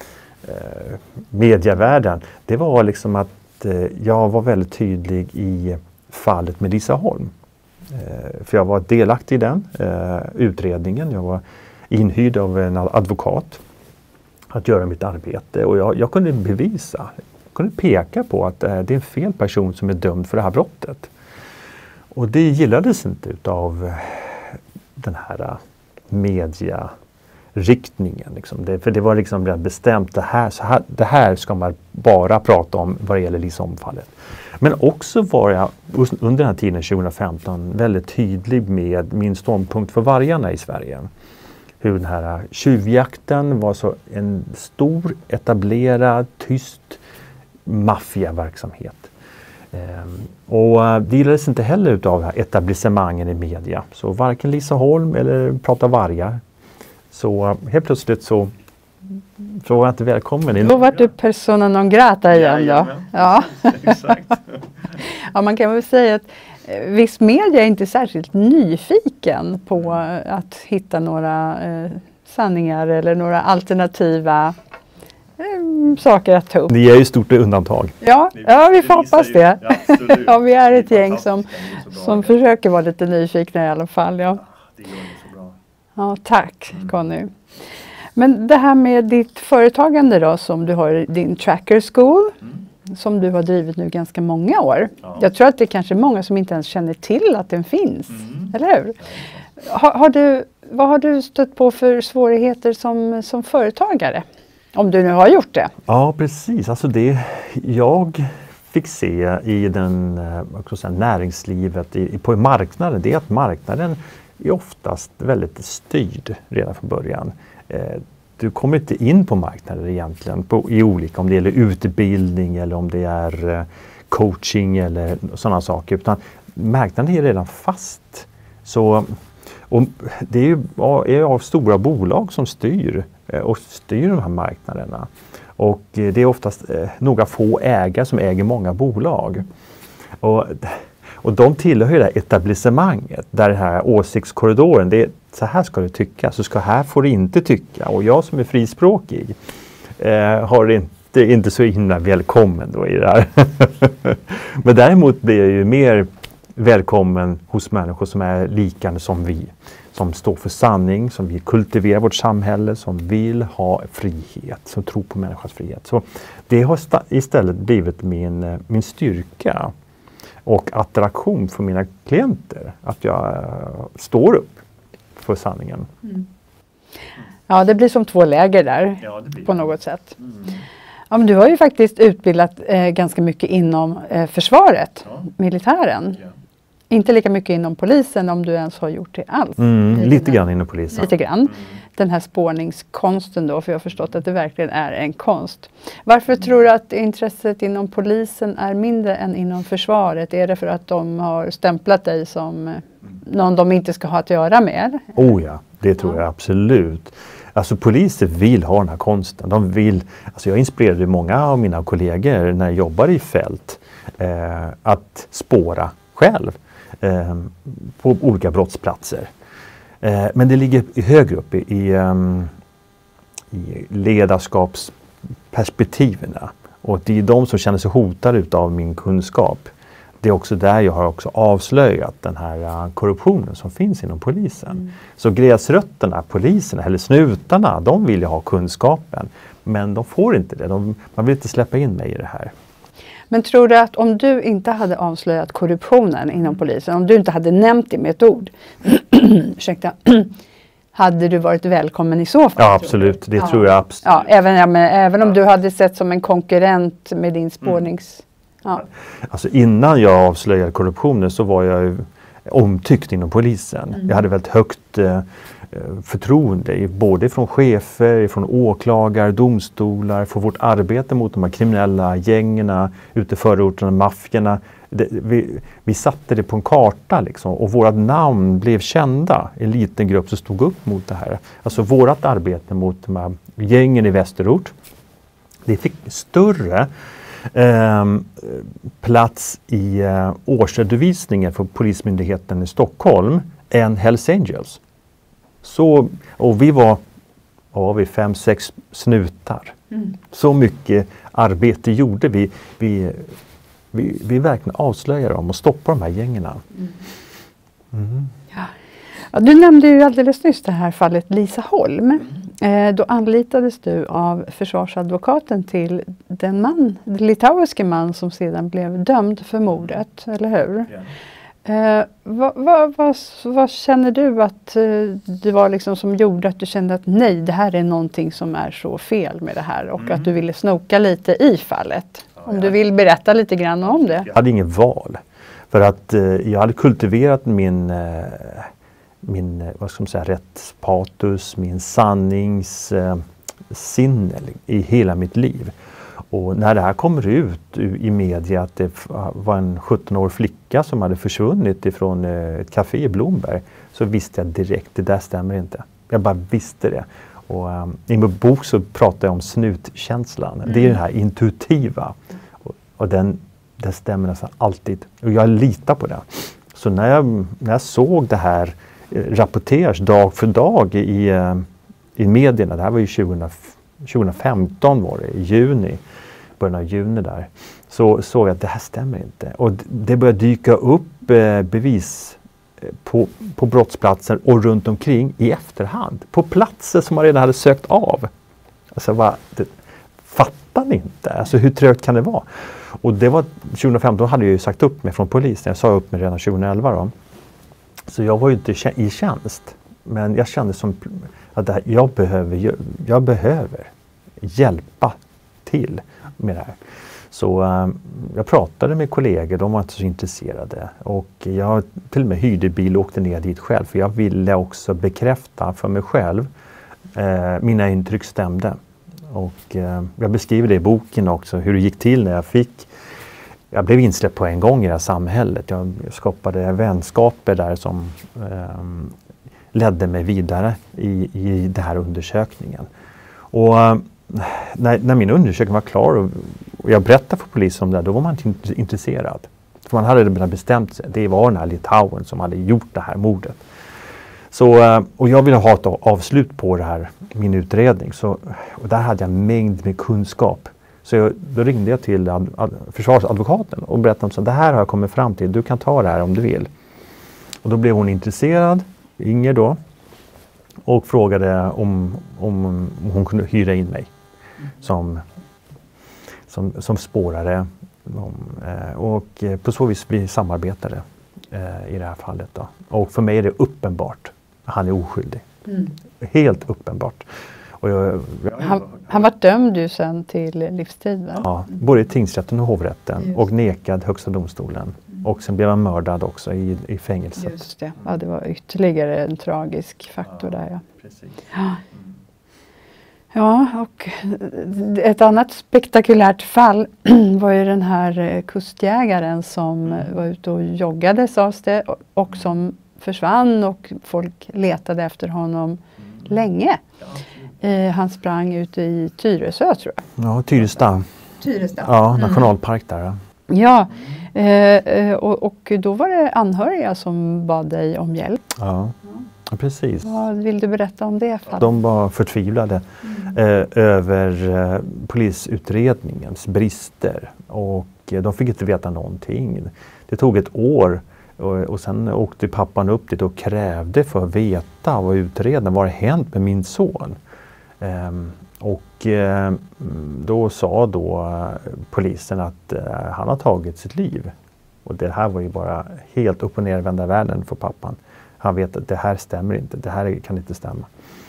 uh, medievärlden, det var liksom att uh, jag var väldigt tydlig i fallet med Lisa Holm. Uh, för jag var delaktig i den uh, utredningen. Jag var inhyrd av en advokat att göra mitt arbete, och jag, jag kunde bevisa, jag kunde peka på att eh, det är en fel person som är dömd för det här brottet. Och det gillades inte utav eh, den här uh, mediariktningen. Liksom. Det, för det var liksom redan bestämt, det här, så här, det här ska man bara prata om vad det gäller Lisa Holm-fallet. Men också var jag under den här tiden tjugohundrafemton väldigt tydlig med min ståndpunkt för vargarna i Sverige. Hur den här tjuvjakten var så en stor, etablerad, tyst maffiaverksamhet. Ehm, och det gillades inte heller utav etablissemangen i media. Så varken Lisa Holm eller Prata vargar. Så helt plötsligt så, så var jag inte välkommen. Då var du persona non grata igen då. Ja, exakt. Ja, man kan väl säga att viss media är inte särskilt nyfiken på att hitta några eh, sanningar eller några alternativa eh, saker att ta upp. Ni är ju stort undantag. Ja, ja vi får hoppas det. Ja, ja, vi är ett gäng som, som försöker vara lite nyfikna i alla fall. Ja, det gör ni så bra. Ja, tack Conny. Men det här med ditt företagande då, som du har din Tracker School. Mm. Som du har drivit nu ganska många år. Ja. Jag tror att det är kanske många som inte ens känner till att den finns. Mm. Eller hur? Har, har du, vad har du stött på för svårigheter som, som företagare? Om du nu har gjort det. Ja, precis. Alltså det jag fick se i den, också säga, näringslivet, i, på marknaden, det är att marknaden är oftast väldigt styrd redan från början. Eh, Du kommer inte in på marknaden egentligen på, i olika, om det gäller utbildning eller om det är eh, coaching eller sådana saker, utan marknaden är redan fast. Så, och det är ju är av stora bolag som styr eh, och styr de här marknaderna. Och eh, det är oftast eh, några få ägare som äger många bolag. Och, och de tillhör ju det här etablissemanget, där den här åsiktskorridoren, det är så här ska du tycka, så ska här får du inte tycka. Och jag som är frispråkig eh, har inte, inte så himla välkommen då i det här. Men däremot blir jag ju mer välkommen hos människor som är likande som vi. Som står för sanning, som vill kultivera vårt samhälle, som vill ha frihet, som tror på människans frihet. Så det har istället blivit min, min styrka och attraktion för mina klienter, att jag uh, står upp för sanningen. Mm. Ja, det blir som två läger där, ja, på något sätt. Mm. Ja, men du har ju faktiskt utbildat eh, ganska mycket inom eh, försvaret, ja. militären. Ja. Inte lika mycket inom polisen, om du ens har gjort det alls. Mm, lite grann inom polisen. Lite grann. Mm. den här spårningskonsten då, för jag har förstått att det verkligen är en konst. Varför tror du att intresset inom polisen är mindre än inom försvaret? Är det för att de har stämplat dig som någon de inte ska ha att göra med? Oh ja, det tror jag absolut. Alltså poliser vill ha den här konsten. De vill, alltså jag inspirerade många av mina kollegor när jag jobbade i fält eh, att spåra själv eh, på olika brottsplatser. Eh, men det ligger högre upp i, i, um, i ledarskapsperspektiven. Och det är de som känner sig hotade av min kunskap. Det är också där jag har också avslöjat den här uh, korruptionen som finns inom polisen. Mm. Så gräsrötterna, poliserna eller snutarna, de vill ju ha kunskapen. Men de får inte det. De, man vill inte släppa in mig i det här. Men tror du att om du inte hade avslöjat korruptionen inom polisen, om du inte hade nämnt det med ett ord, ursäkta, hade du varit välkommen i så fall? Ja, absolut. Det ja. tror jag absolut. Ja, även, ja, men, även om ja. du hade sett som en konkurrent med din spårnings... Mm. Ja. Alltså innan jag avslöjade korruptionen så var jag omtyckt inom polisen. Mm. Jag hade väldigt högt eh, förtroende, både från chefer, från åklagare, domstolar, för vårt arbete mot de här kriminella gängerna, ute i förorterna, maffierna. Det, vi, vi satte det på en karta liksom, och våra namn blev kända. En liten grupp som stod upp mot det här. Alltså vårt arbete mot de här gängen i Västerort, det fick större Eh, plats i eh, årsredovisningen för Polismyndigheten i Stockholm än Hells Angels. Så, och vi var, var vi fem, sex snutar. Mm. Så mycket arbete gjorde vi. Vi, vi, vi verkligen avslöjade dem och stoppade de här gängerna. Mm. Mm. Ja. Ja, du nämnde ju alldeles nyss det här fallet Lisa Holm. Eh, då anlitades du av försvarsadvokaten till den man, den litauiske man som sedan blev dömd för mordet, eller hur? Yeah. Eh, vad, vad, vad, vad känner du att eh, det var liksom som gjorde att du kände att nej, det här är någonting som är så fel med det här och mm. att du ville snoka lite i fallet? Ja, om ja. du vill berätta lite grann om det. Jag hade ingen val, för att eh, jag hade kultiverat min eh, min, vad ska man säga, rättspatos, min sanningssinne eh, i hela mitt liv. Och när det här kommer ut i media att det var en sjutton-årig flicka som hade försvunnit ifrån eh, ett café i Blomberg, så visste jag direkt, det där stämmer inte. Jag bara visste det. Och um, i min bok så pratar jag om snutkänslan. Mm. Det är det här intuitiva. Och, och den, den stämmer nästan alltid. Och jag litar på det. Så när jag, när jag såg det här rapporteras dag för dag i, i medierna. Det här var ju tjugo tjugofemton var det, i juni, början av juni där. Så såg jag att det här stämmer inte. Och det började dyka upp eh, bevis på, på brottsplatser och runt omkring i efterhand. På platser som man redan hade sökt av. Alltså vad, det, fattar ni inte? Alltså hur trögt kan det vara? Och det var tjugofemton hade jag ju sagt upp mig från polisen. Jag sa upp mig redan tjugoelva då. Så jag var ju inte i tjänst, men jag kände som att det här, jag, behöver, jag behöver hjälpa till med det här. Så um, jag pratade med kollegor, de var inte så intresserade. Och jag till och med hyrde bil och åkte ner dit själv, för jag ville också bekräfta för mig själv eh, mina intryck stämde. Och eh, jag beskriver det i boken också, hur det gick till när jag fick Jag blev insläppt på en gång i det här samhället. Jag skapade vänskaper där som eh, ledde mig vidare i, i den här undersökningen. Och eh, när, när min undersökning var klar och, och jag berättade för polisen om det, då var man inte intresserad. För man hade bestämt sig. Det var den här Litauen som hade gjort det här mordet. Så, eh, och jag ville ha ett avslut på det här, min utredning. Så, och där hade jag mängd med kunskap. Så jag, då ringde jag till ad, ad, försvarsadvokaten och berättade om så det här har jag kommit fram till, du kan ta det här om du vill. Och då blev hon intresserad, Inger då, och frågade om, om hon kunde hyra in mig som, som, som spårare. Och på så vis vi samarbetade i det här fallet då. Och för mig är det uppenbart, han är oskyldig. Mm. Helt uppenbart. Och jag, jag, han, han var dömd ju sen till livstid, va? Ja, både i tingsrätten och hovrätten. Just. Och nekad högsta domstolen. Mm. Och sen blev han mördad också i, i fängelset. Just det. Ja, det var ytterligare en tragisk faktor ja. där. Ja. Precis. Ja. Ja, och ett annat spektakulärt fall var ju den här kustjägaren som var ute och joggade, sades det, och som försvann och folk letade efter honom länge. Eh, han sprang ute i Tyresö, tror jag. Ja, Tyresta. Tyresta. Ja, nationalpark där. Ja, eh, och, och då var det anhöriga som bad dig om hjälp. Ja, ja precis. Vad vill du berätta om det fallet? De var förtvivlade mm. eh, över eh, polisutredningens brister och eh, de fick inte veta någonting. Det tog ett år och, och sen åkte pappan upp dit och krävde för att veta och utreda vad har hänt med min son. Eh, och eh, då sa då eh, polisen att eh, han har tagit sitt liv. Och det här var ju bara helt upp och nervända världen för pappan. Han vet att det här stämmer inte, det här kan inte stämma.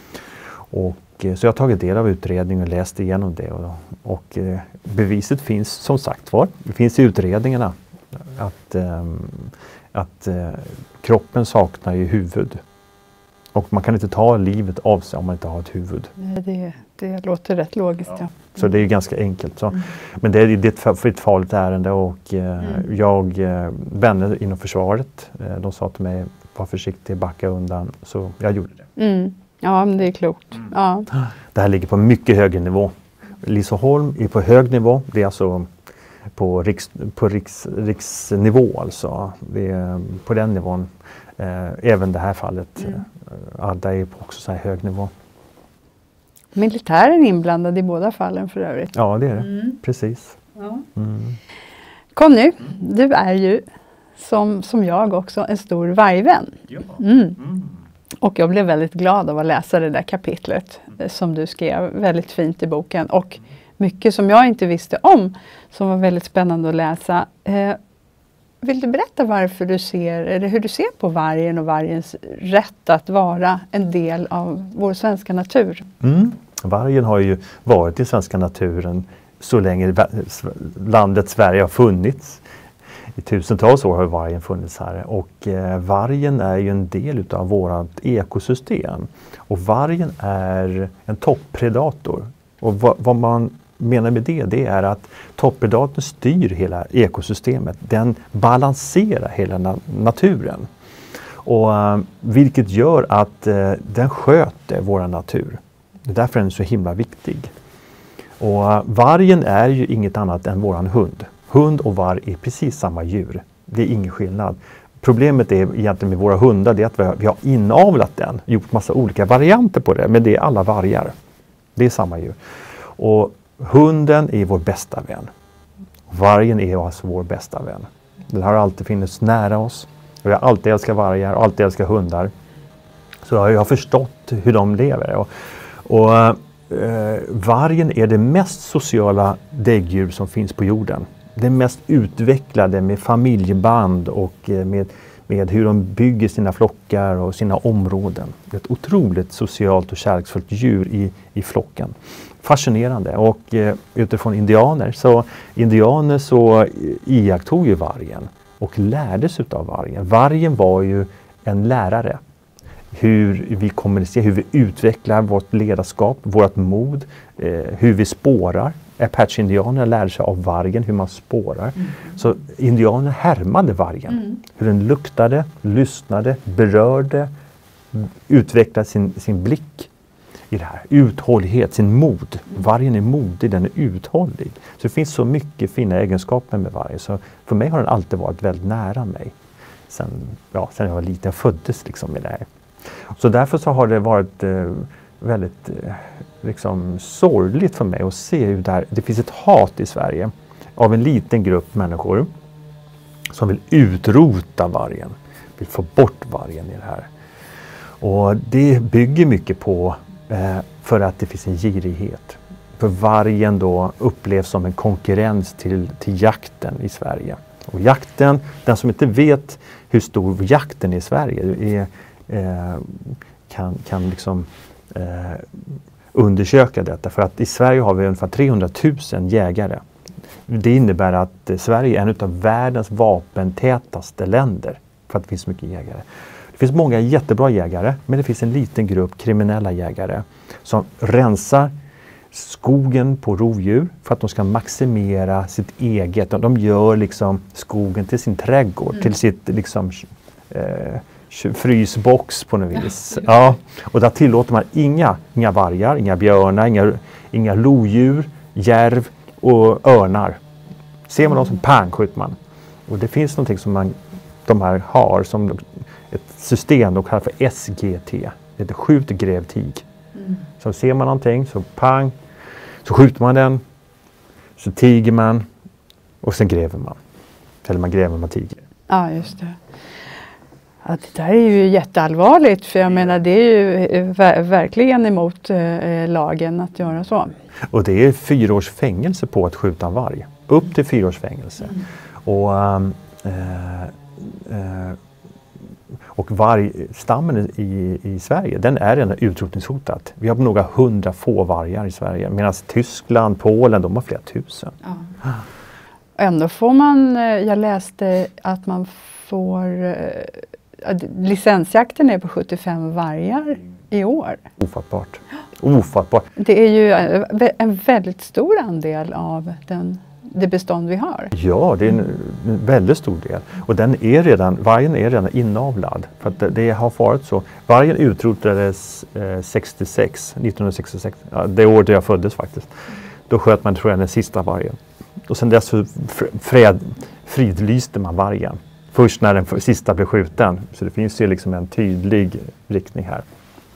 Och, så jag har tagit del av utredningen och läst igenom det. Och, och eh, beviset finns som sagt var, det finns i utredningarna. Att, eh, att eh, kroppen saknar ju huvud. Och man kan inte ta livet av sig om man inte har ett huvud. Det, det låter rätt logiskt. Ja. Ja. Så det är ganska enkelt. Så. Mm. Men det är, det är ett farligt ärende och eh, mm. jag, eh, vänner inom försvaret, eh, de sa till mig var försiktig, backa undan. Så jag gjorde det. Mm. Ja, men det är klokt. Mm. Ja. Det här ligger på mycket högre nivå. Liseholm är på hög nivå. Det är alltså på, riks, på riks, riksnivå. Alltså. Det är på den nivån. Eh, även det här fallet. Mm. Eh, Adda är på också så här hög nivå. Militären är inblandad i båda fallen för övrigt. Ja, det är det. Mm. Precis. Ja. Mm. Conny, du är ju som, som jag också en stor vargvän. Ja. Mm. Mm. Och jag blev väldigt glad av att läsa det där kapitlet eh, som du skrev väldigt fint i boken. Och mycket som jag inte visste om som var väldigt spännande att läsa. Eh, vill du berätta varför du ser, eller hur du ser på vargen och vargens rätt att vara en del av vår svenska natur? Mm. Vargen har ju varit i svenska naturen så länge landet Sverige har funnits. I tusentals år har vargen funnits här och eh, vargen är ju en del utav vårat ekosystem. Och vargen är en toppredator. Och vad, vad man menar med det, det är att toppredatorn styr hela ekosystemet. Den balanserar hela na naturen. Och, uh, vilket gör att uh, den sköter vår natur. Det är därför den är så himla viktig. Och uh, vargen är ju inget annat än våran hund. Hund och varg är precis samma djur. Det är ingen skillnad. Problemet är egentligen med våra hundar, det är att vi har, vi har inavlat den. Gjort massa olika varianter på det, men det är alla vargar. Det är samma djur. Och hunden är vår bästa vän. Vargen är alltså vår bästa vän. Den har alltid funnits nära oss. Och jag har alltid älskat vargar och alltid älskat hundar. Så jag har förstått hur de lever. Och, och eh, vargen är det mest sociala däggdjur som finns på jorden. Det mest utvecklade med familjeband och eh, med, med hur de bygger sina flockar och sina områden. Det är ett otroligt socialt och kärleksfullt djur i, i flocken. Fascinerande. Och eh, utifrån indianer så, indianer så iakttog ju vargen och lärde sig av vargen. Vargen var ju en lärare. Hur vi kommunicerar, hur vi utvecklar vårt ledarskap, vårt mod, eh, hur vi spårar. Apache-indianer lärde sig av vargen hur man spårar. Mm. Så indianer härmade vargen. Mm. Hur den luktade, lyssnade, berörde, utvecklade sin, sin blick i det här. Uthållighet, sin mod. Vargen är modig, den är uthållig. Så det finns så mycket fina egenskaper med vargen. Så för mig har den alltid varit väldigt nära mig. Sen, ja, sen jag var liten, jag föddes liksom med det här. Så därför så har det varit eh, väldigt eh, liksom sorgligt för mig att se hur det här, det finns ett hat i Sverige av en liten grupp människor som vill utrota vargen, vill få bort vargen i det här. Och det bygger mycket på eh, för att det finns en girighet. För vargen då upplevs som en konkurrens till, till jakten i Sverige. Och jakten, den som inte vet hur stor jakten är i Sverige är, eh, kan, kan liksom eh, undersöka detta. För att i Sverige har vi ungefär trehundratusen jägare. Det innebär att eh, Sverige är en av världens vapentätaste länder. För att det finns mycket jägare. Det finns många jättebra jägare, men det finns en liten grupp kriminella jägare som rensar skogen på rovdjur för att de ska maximera sitt eget. De gör liksom skogen till sin trädgård, mm. till sitt liksom, eh, frysbox på något vis. Ja, och där tillåter man inga, inga vargar, inga björnar, inga, inga lodjur, järv och örnar. Ser man dem som pang skjuter man. Och det finns någonting som man, de här har som ett system de kallar för S G T. Det heter skjut, gräv, tig. Mm. Så ser man någonting så pang, så skjuter man den, så tiger man och sen gräver man. Eller man gräver, man tiger. Ja, just det. Ja, det där är ju jätteallvarligt, för jag menar det är ju ver- verkligen emot eh, lagen att göra så. Och det är fyra års fängelse på att skjuta en varg. Upp till fyra års fängelse. Mm. Och, eh, eh, och vargstammen i, i Sverige, den är redan utrotningshotad. Vi har några hundra få vargar i Sverige. Medan Tyskland, Polen, de har flera tusen. Ja. Ändå får man, jag läste att man får, licensjakten är på sjuttiofem vargar i år. Ofattbart. Ofattbart. Det är ju en väldigt stor andel av den, det bestånd vi har. Ja, det är en, en väldigt stor del. Och den är redan, vargen är redan inavlad. För att det, det har varit så. Vargen utrotades eh, sextiosex, nittonhundrasextiosex, ja, det år då jag föddes faktiskt. Då sköt man, tror jag, den sista vargen. Och sen dess fred, fridlyste man vargen. Först när den sista blev skjuten. Så det finns ju liksom en tydlig riktning här.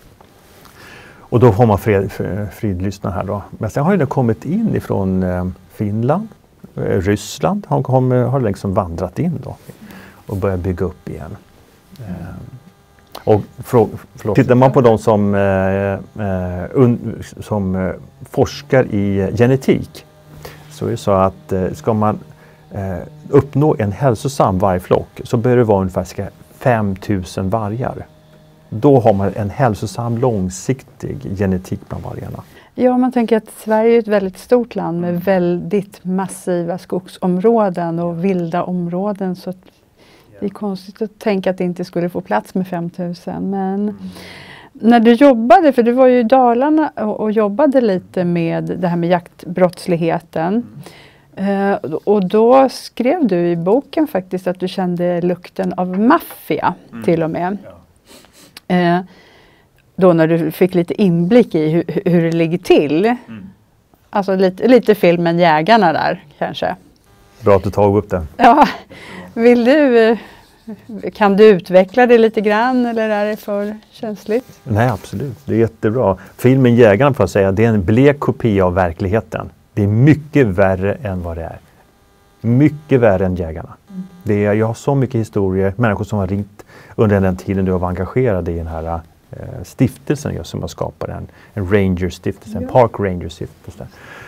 Och då har man fred, fridlystna här då. Men sen har den kommit in ifrån eh, Finland, eh, Ryssland. Har, har, har liksom vandrat in då. Och börjat bygga upp igen. Eh, och frå, förlåt, tittar man på de som, eh, eh, un, som eh, forskar i genetik. Så är det så att eh, ska man eh, uppnå en hälsosam vargflock så bör det vara ungefär fem tusen vargar. Då har man en hälsosam långsiktig genetik bland vargarna. Ja, man tänker att Sverige är ett väldigt stort land med väldigt massiva skogsområden och vilda områden. Så det är konstigt att tänka att det inte skulle få plats med fem tusen. Men mm. när du jobbade, för du var ju i Dalarna och, och jobbade lite med det här med jaktbrottsligheten. Mm. Uh, och då skrev du i boken faktiskt att du kände lukten av maffia mm. till och med. Ja. Uh, då när du fick lite inblick i hur, hur det ligger till. Mm. Alltså lite, lite filmen Jägarna där kanske. Bra att du tog upp det. Ja, vill du... Kan du utveckla det lite grann eller är det för känsligt? Nej, absolut. Det är jättebra. Filmen Jägarna, får jag säga, det är en blek kopia av verkligheten. Det är mycket värre än vad det är. Mycket värre än Jägarna. Mm. Det är, jag har så mycket historier, människor som har ringt under den tiden du var engagerad i den här eh, stiftelsen just, som har skapat en, en ranger-stiftelse, ja. En park ranger-stiftelse.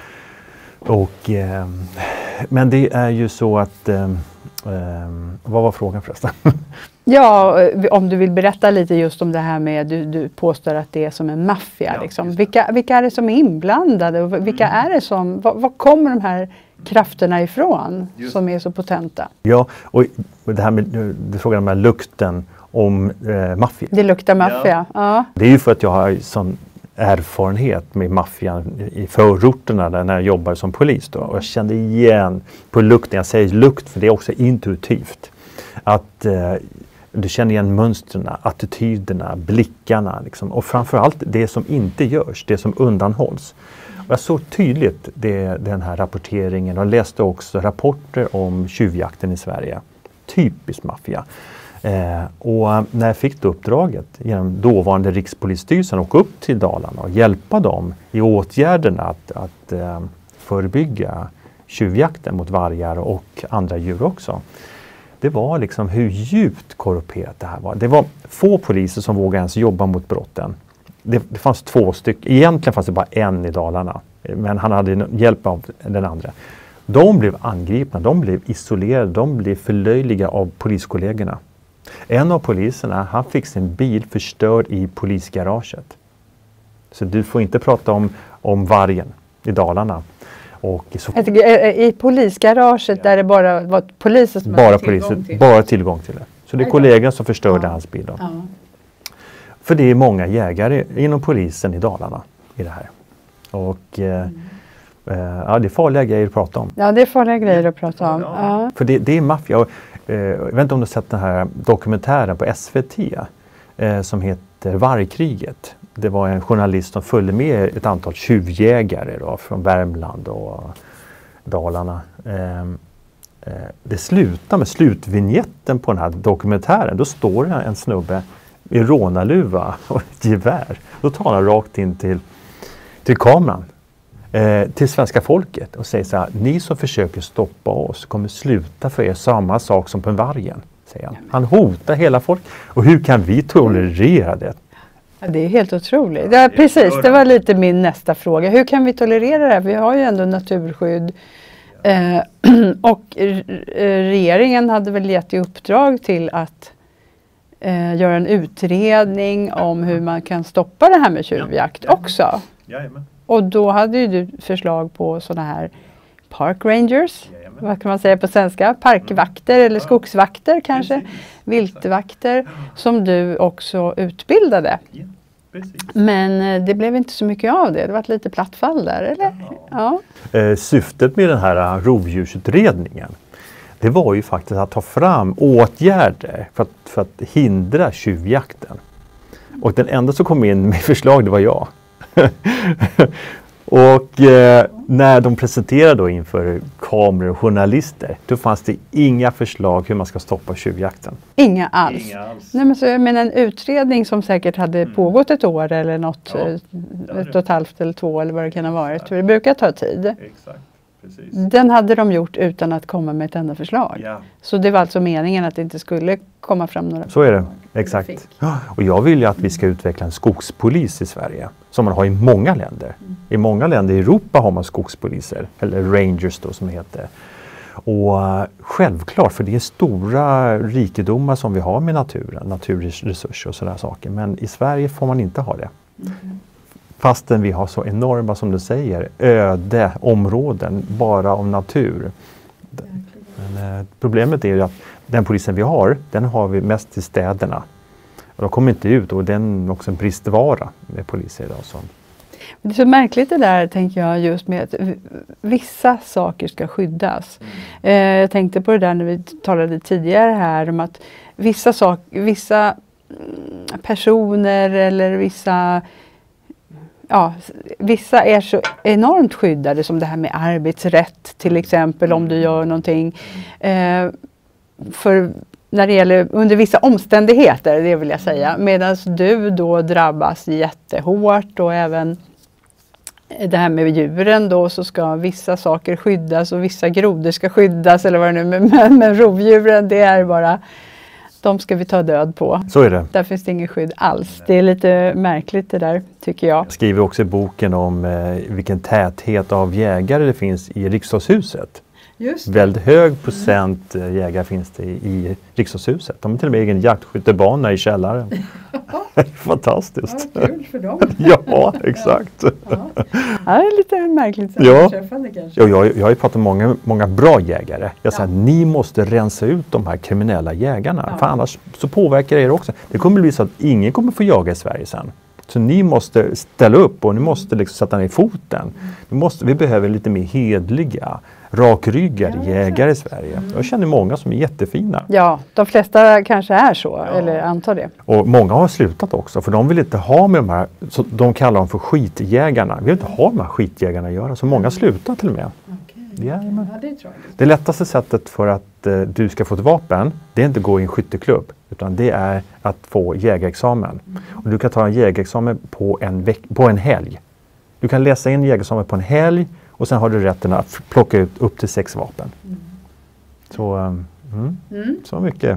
Och, eh, men det är ju så att... Eh, Um, vad var frågan förresten? Ja, om du vill berätta lite just om det här med, du, du påstår att det är som en maffia. Ja, liksom. vilka, vilka är det som är inblandade och vilka mm. är det som, var, var kommer de här krafterna ifrån just. Som är så potenta? Ja, och det här med, du frågar om här lukten om eh, maffia. Det luktar maffia, ja. ja. Det är ju för att jag har sån erfarenhet med maffian i förorterna där när jag jobbar som polis då. Och jag kände igen på lukten, jag säger lukt för det är också intuitivt. Att eh, du känner igen mönstren, attityderna, blickarna liksom. Och framförallt det som inte görs, det som undanhålls. Och jag såg tydligt det, den här rapporteringen och läste också rapporter om tjuvjakten i Sverige. Typiskt maffia. Eh, och när jag fick det uppdraget genom dåvarande Rikspolisstyrelsen och upp till Dalarna och hjälpa dem i åtgärderna att, att eh, förebygga tjuvjakten mot vargar och andra djur också. Det var liksom hur djupt korrumperat det här var. Det var få poliser som vågade ens jobba mot brotten. Det, det fanns två stycken, egentligen fanns det bara en i Dalarna, men han hade hjälp av den andra. De blev angripna, de blev isolerade, de blev förlöjliga av poliskollegorna. En av poliserna, han fick sin bil förstörd i polisgaraget. Så du får inte prata om, om vargen i Dalarna. Och så, I polisgaraget ja. Där det bara var poliser som bara hade tillgång poliser, till bara tillgång till det. Så det är kollegan som förstörde Ja. hans bil. Då. Ja. För det är många jägare inom polisen i Dalarna i det här. Och eh, Mm. eh, ja, det är farliga grejer att prata om. ja, det är farliga grejer att prata om. Ja. För det, det är maffia. Och, eh, jag vet inte om du har sett den här dokumentären på S V T eh, som heter Vargkriget. Det var en journalist som följde med ett antal tjuvjägare då, från Värmland och Dalarna. Eh, eh, det slutar med slutvinjetten på den här dokumentären. Då står det en snubbe i rånarluva och ett gevär. Då tar han rakt in till, till kameran. Eh, till svenska folket och säger så här: ni som försöker stoppa oss kommer sluta för er samma sak som på vargen, säger han. Han hotar hela folk. Och hur kan vi tolerera det? Ja, det är helt otroligt. Ja, precis, det var lite min nästa fråga. Hur kan vi tolerera det här? Vi har ju ändå naturskydd. Eh, och r- regeringen hade väl gett i uppdrag till att eh, göra en utredning om hur man kan stoppa det här med tjuvjakt också. Jajamän. Och då hade ju du förslag på sådana här park rangers, Jajamän. vad kan man säga på svenska? Parkvakter eller skogsvakter kanske, Precis. viltvakter, som du också utbildade. Ja, precis. Men eh, det blev inte så mycket av det, det var ett lite platt fall där, eller? Ja. Eh, syftet med den här uh, rovdjursutredningen, det var ju faktiskt att ta fram åtgärder för att, för att hindra tjuvjakten. Och den enda som kom in med förslag, det var jag. Och eh, när de presenterade då inför kameror och journalister, då fanns det inga förslag hur man ska stoppa tjuvjakten. Inga alls. Inga alls. Nej, men så jag menar en utredning som säkert hade pågått ett år eller något, Ja, eh, ett och ett halvt eller två eller vad det kan ha varit. För det brukar ta tid. Exakt, precis. Den hade de gjort utan att komma med ett enda förslag. Ja. Så det var alltså meningen att det inte skulle komma fram några. Så är det, fick. exakt. Ja, och jag vill ju att vi ska utveckla en skogspolis i Sverige, som man har i många länder. I många länder i Europa har man skogspoliser, eller rangers då som det heter. Och uh, självklart, för det är stora rikedomar som vi har med naturen, naturresurser och sådana saker. Men i Sverige får man inte ha det. Mm. Fastän vi har så enorma, som du säger, öde områden bara om natur. Men, eh, problemet är ju att den polisen vi har, den har vi mest i städerna. Och de kommer inte ut, och den är också en bristvara med poliser idag. Så. Det är så märkligt det där, tänker jag, just med att v- vissa saker ska skyddas. Eh, jag tänkte på det där när vi talade tidigare här om att vissa, sak, vissa mm, personer eller vissa Ja, s- vissa är så enormt skyddade, som det här med arbetsrätt till exempel, om du gör någonting. Eh, för när det gäller under vissa omständigheter, det vill jag säga. Medan du då drabbas jättehårt, och även det här med djuren då, så ska vissa saker skyddas och vissa grodor ska skyddas eller vad det nu är. Men, men rovdjuren, det är bara, de ska vi ta död på. Så är det. Där finns det ingen skydd alls. Det är lite märkligt det där, tycker jag. Jag skriver också i boken om eh, vilken täthet av jägare det finns i riksdagshuset. Just Väldigt hög procent eh, jägare finns det i, i riksdagshuset. De har till och med egen jaktskyttebana i källaren. Fantastiskt. kul för dem. Ja, exakt. Ja, det är lite märkligt Ja. sammanträffande kanske. Ja, jag, jag har ju pratat med många, många bra jägare. Jag säger att ni måste rensa ut de här kriminella jägarna. Ja. För annars så påverkar det er också. Det kommer bli så att ingen kommer få jaga i Sverige sen. Så ni måste ställa upp, och ni måste liksom sätta ner foten. Vi, måste, vi behöver lite mer hedliga, rakryggade Ja, jägare i Sverige. Jag känner många som är jättefina. Ja, de flesta kanske är så, eller antar det. Och många har slutat också, för de vill inte ha med de här, så de kallar dem för skitjägarna. Vi vill inte ha med de här skitjägarna att göra, så många slutar till och med. Jajamän. Ja, det är tragiskt. Det lättaste sättet för att eh, du ska få ett vapen, det är inte att gå i en skytteklubb, utan det är att få jägarexamen. Och du kan ta en jägarexamen på en, veck- på en helg. Du kan läsa in jägarexamen på en helg, och sen har du rätten att f- plocka ut upp till sex vapen. Så, um, mm, Mm. så mycket.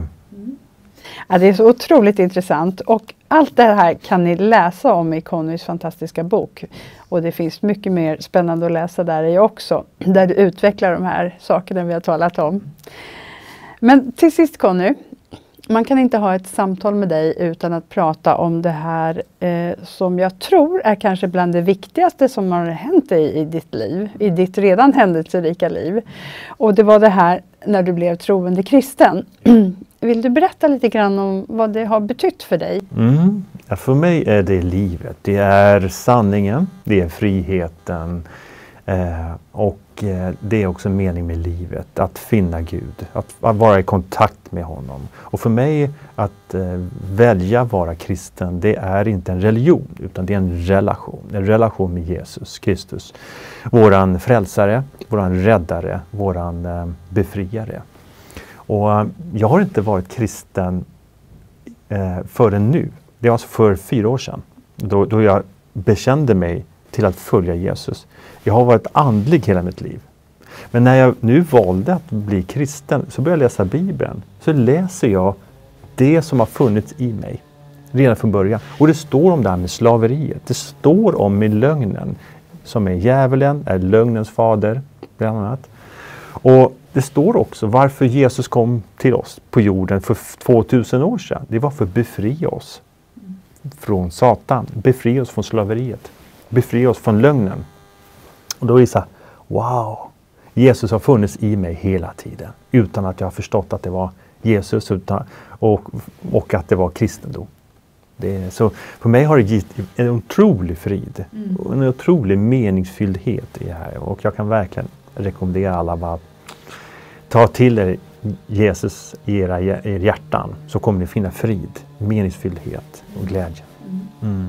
Ja, det är så otroligt intressant, och allt det här kan ni läsa om i Connys fantastiska bok. Och det finns mycket mer spännande att läsa där i också, där du utvecklar de här sakerna vi har talat om. Men till sist, Conny, man kan inte ha ett samtal med dig utan att prata om det här eh, som jag tror är kanske bland det viktigaste som har hänt dig i ditt liv, i ditt redan händelserika liv. Och det var det här när du blev troende kristen. Vill du berätta lite grann om vad det har betytt för dig? Mm. Ja, för mig är det livet. Det är sanningen, det är friheten eh, och eh, det är också mening med livet. Att finna Gud, att, att vara i kontakt med honom. Och för mig att eh, välja vara kristen, det är inte en religion utan det är en relation. En relation med Jesus Kristus. Våran frälsare, våran räddare, våran eh, befriare. Och eh, jag har inte varit kristen eh, förrän nu. Det var alltså för fyra år sedan. Då, då jag bekände mig till att följa Jesus. Jag har varit andlig hela mitt liv. Men när jag nu valde att bli kristen så började jag läsa Bibeln. Så läser jag det som har funnits i mig. Redan från början. Och det står om det här med slaveriet. Det står om med lögnen. Som är djävulen, är lögnens fader. Bland annat. Och det står också varför Jesus kom till oss på jorden för tvåtusen år sedan. Det var för att befria oss från Satan. Befria oss från slaveriet. Befria oss från lögnen. Och då är det så här, wow. Jesus har funnits i mig hela tiden. Utan att jag har förstått att det var Jesus utan, och, och att det var kristendom. Det är, så för mig har det gett en otrolig frid. Mm. Och en otrolig meningsfylldhet i det här. Och jag kan verkligen rekommendera alla bara ta till er Jesus i era, er hjärtan. Så kommer ni finna frid, meningsfylldhet och glädje. Mm.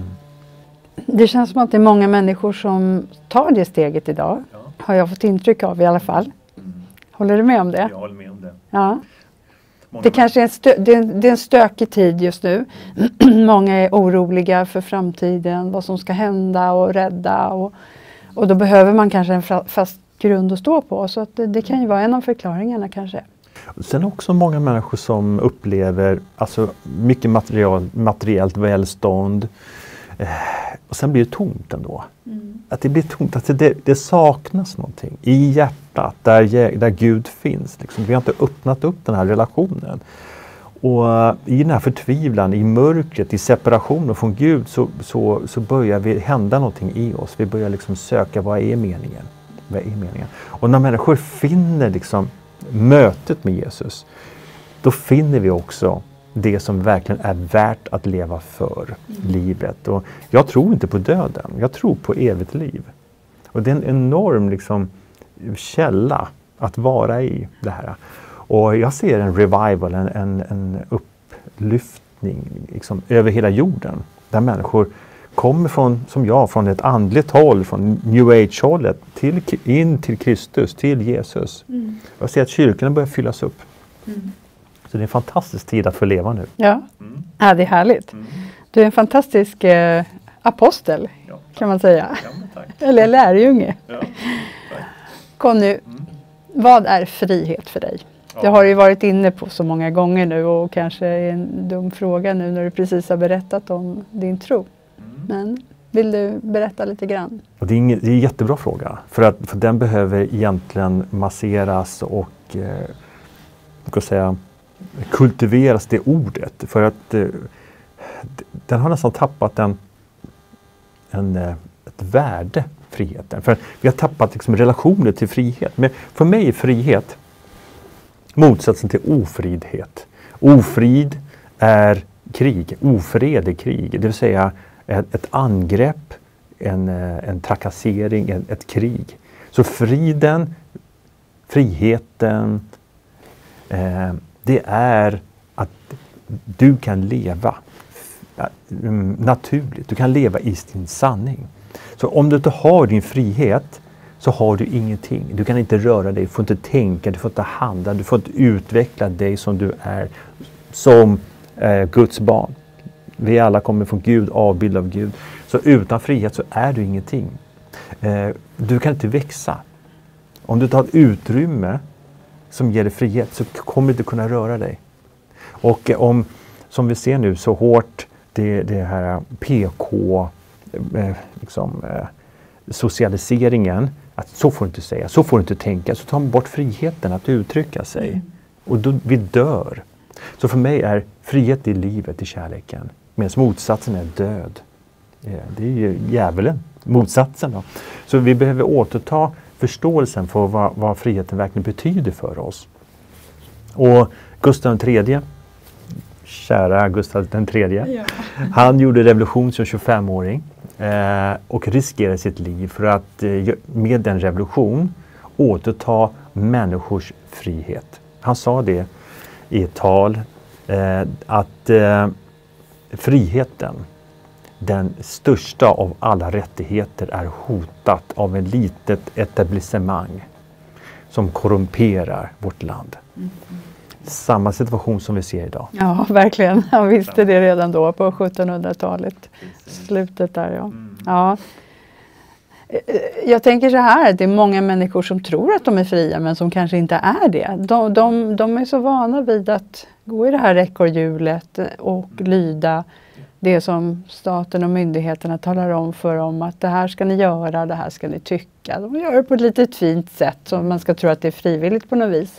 Det känns som att det är många människor som tar det steget idag. Ja. Har jag fått intryck av i alla fall. Mm. Håller du med om det? Jag håller med om det. Ja. Det kanske är en, stö- det är en, det är en stökig tid just nu. Mm. Många är oroliga för framtiden, vad som ska hända och rädda. Och, och då behöver man kanske en fra- fast grund att stå på. Så att det, det kan ju vara en av förklaringarna kanske. Sen också många människor som upplever alltså, mycket material, materiellt välstånd. Eh, och sen blir det tomt ändå. Mm. Att det blir tomt, att det, det saknas någonting i hjärtat där, där Gud finns. Liksom. Vi har inte öppnat upp den här relationen. Och uh, i den här förtvivlan, i mörkret, i separationen från Gud så, så, så börjar vi hända någonting i oss. Vi börjar liksom söka vad är meningen. Vad är meningen? Och när människor finner liksom mötet med Jesus, då finner vi också det som verkligen är värt att leva för, mm. livet. Och jag tror inte på döden, jag tror på evigt liv. Och det är en enorm liksom, källa att vara i det här. Och jag ser en revival, en, en, en upplyftning liksom, över hela jorden. Där människor kommer från, som jag, från ett andligt håll, från New Age-hållet, till, in till Kristus, till Jesus. Mm. Jag ser att kyrkorna börjar fyllas upp. Mm. Så det är en fantastisk tid att få leva nu. Ja, mm. ja det är härligt. Mm. Du är en fantastisk eh, apostel, ja, kan man säga. Ja, tack. Eller lärjunge. Ja, Conny, mm. vad är frihet för dig? Ja. Det har du ju varit inne på så många gånger nu och kanske är en dum fråga nu när du precis har berättat om din tro. Mm. Men vill du berätta lite grann? Och det, är ingen, det är en jättebra fråga. För, att, för den behöver egentligen masseras och eh, ska säga, kultiveras det ordet. För att eh, den har nästan tappat en, en, ett värde, friheten. För vi har tappat liksom, relationer till frihet. Men för mig är frihet motsatsen till ofridhet. Ofrid är krig. Ofred är krig. Det vill säga ett, ett angrepp, en, en trakassering, en, ett krig. Så friden, friheten, eh, det är att du kan leva naturligt. Du kan leva i din sanning. Så om du inte har din frihet så har du ingenting. Du kan inte röra dig, du får inte tänka, du får inte handla, du får inte utveckla dig som du är som eh, Guds barn. Vi alla kommer från Gud, avbild av Gud. Så utan frihet så är du ingenting. Eh, du kan inte växa. Om du tar ett utrymme som ger dig frihet så kommer du inte kunna röra dig. Och eh, om, som vi ser nu, så hårt det, det här P K eh, liksom, eh, socialiseringen, att så får du inte säga, så får du inte tänka, så tar man bort friheten att uttrycka sig. Mm. Och då, vi dör. Så för mig är frihet i livet, i kärleken, medan motsatsen är död. Det är ju djävulen, motsatsen då. Så vi behöver återta förståelsen för vad, vad friheten verkligen betyder för oss. Och Gustav den tredje, kära Gustav den tredje. Ja. Han gjorde revolution som tjugofemåring eh, och riskerade sitt liv för att eh, med den revolution återta människors frihet. Han sa det i ett tal eh, att eh, friheten, den största av alla rättigheter, är hotat av en litet etablissemang som korrumperar vårt land. Mm. Samma situation som vi ser idag. Ja, verkligen. Han visste det redan då på sjuttonhundratalet. Slutet där, ja. ja. Jag tänker så här, det är många människor som tror att de är fria men som kanske inte är det. De, de, de är så vana vid att gå i det här ekorrhjulet och lyda det som staten och myndigheterna talar om för dem, att det här ska ni göra, det här ska ni tycka. De gör det på ett litet fint sätt så man ska tro att det är frivilligt på något vis.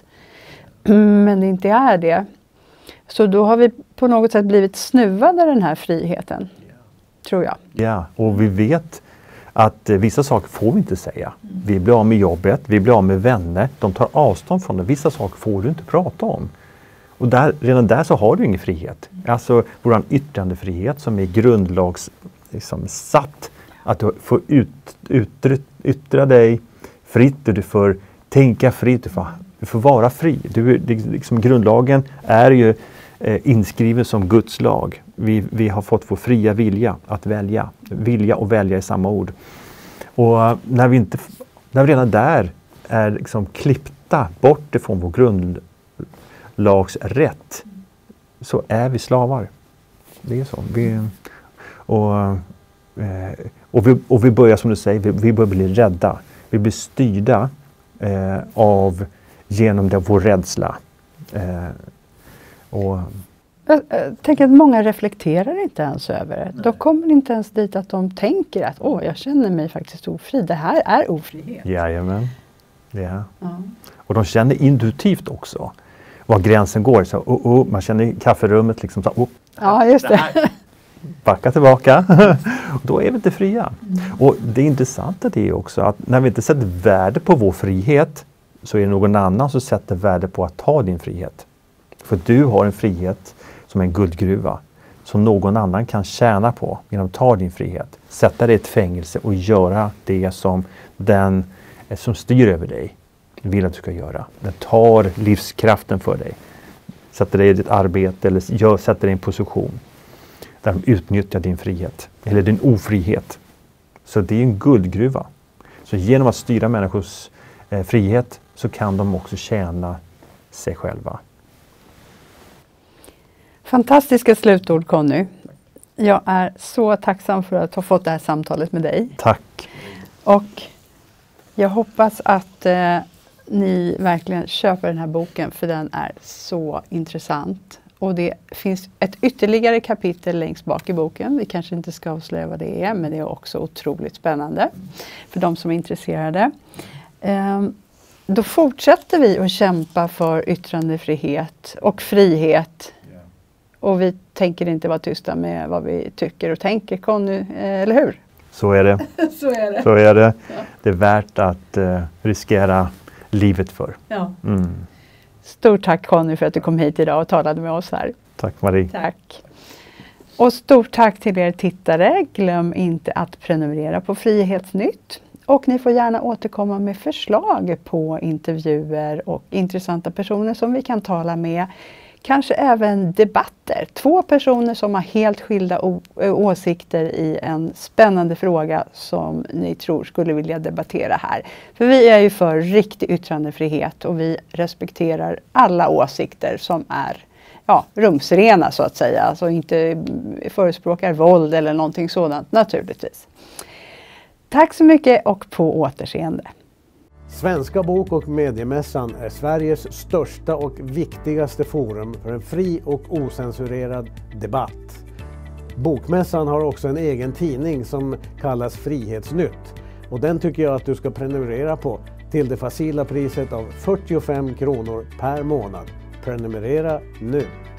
Men det inte är det. Så då har vi på något sätt blivit snuvade den här friheten, tror jag. Ja, och vi vet att eh, vissa saker får vi inte säga. Vi blir av med jobbet, vi blir av med vänner, de tar avstånd från det. Vissa saker får du inte prata om. Och där, redan där så har du ingen frihet. Alltså vår yttrandefrihet som är grundlags liksom, satt. Att du får ut, yttra, yttra dig fritt och du får tänka fritt, du får, du får vara fri. Du, liksom, grundlagen är ju eh, inskriven som Guds lag. Vi, vi har fått vår fria vilja att välja. Vilja och välja i samma ord. Och när vi, inte, när vi redan där är liksom, klippta bort ifrån vår grundlag, lagsrätt, så är vi slavar. Det är så. Vi, och, eh, och, vi, och vi börjar, som du säger, vi, vi börjar bli rädda. Vi blir styrda eh, av, genom det, vår rädsla. Eh, och, jag, jag tänker att många reflekterar inte ens över det. De kommer inte ens dit att de tänker att åh, jag känner mig faktiskt ofri. Det här är ofrihet. Jajamän. Ja. Ja. Och de känner intuitivt också var gränsen går. Så, oh, oh, man känner i kafferummet liksom så, oh, ja, just det. Backa tillbaka. Då är vi inte fria. Mm. Och det intressanta är också att när vi inte sätter värde på vår frihet så är det någon annan som sätter värde på att ta din frihet. För du har en frihet som en guldgruva som någon annan kan tjäna på genom att ta din frihet. Sätta dig i ett fängelse och göra det som den som styr över dig vill att du ska göra. Den tar livskraften för dig. Sätter dig i ditt arbete eller gör, sätter dig i en position där de utnyttjar din frihet. Eller din ofrihet. Så det är en guldgruva. Så genom att styra människors eh, frihet så kan de också tjäna sig själva. Fantastiska slutord, Conny. Jag är så tacksam för att ha fått det här samtalet med dig. Tack. Och jag hoppas att eh, ni verkligen köper den här boken, för den är så intressant. Och det finns ett ytterligare kapitel längst bak i boken. Vi kanske inte ska avslöja vad det är, men det är också otroligt spännande för de som är intresserade. Ehm, då fortsätter vi att kämpa för yttrandefrihet och frihet. Och vi tänker inte vara tysta med vad vi tycker och tänker, Conny, eller hur? Så är det. Så är det. Så är det. Ja. Det är värt att uh, riskera livet för. Ja. Mm. Stort tack, Conny, för att du kom hit idag och talade med oss här. Tack, Marie. Tack. Och stort tack till er tittare. Glöm inte att prenumerera på Frihetsnytt. Och ni får gärna återkomma med förslag på intervjuer och intressanta personer som vi kan tala med. Kanske även debatter. Två personer som har helt skilda åsikter i en spännande fråga som ni tror skulle vilja debattera här. För vi är ju för riktig yttrandefrihet och vi respekterar alla åsikter som är ja, rumsrena så att säga. Alltså inte förespråkar våld eller någonting sådant naturligtvis. Tack så mycket och på återseende. Svenska bok- och mediemässan är Sveriges största och viktigaste forum för en fri och osensurerad debatt. Bokmässan har också en egen tidning som kallas Frihetsnytt. Och den tycker jag att du ska prenumerera på till det facila priset av fyrtiofem kronor per månad. Prenumerera nu!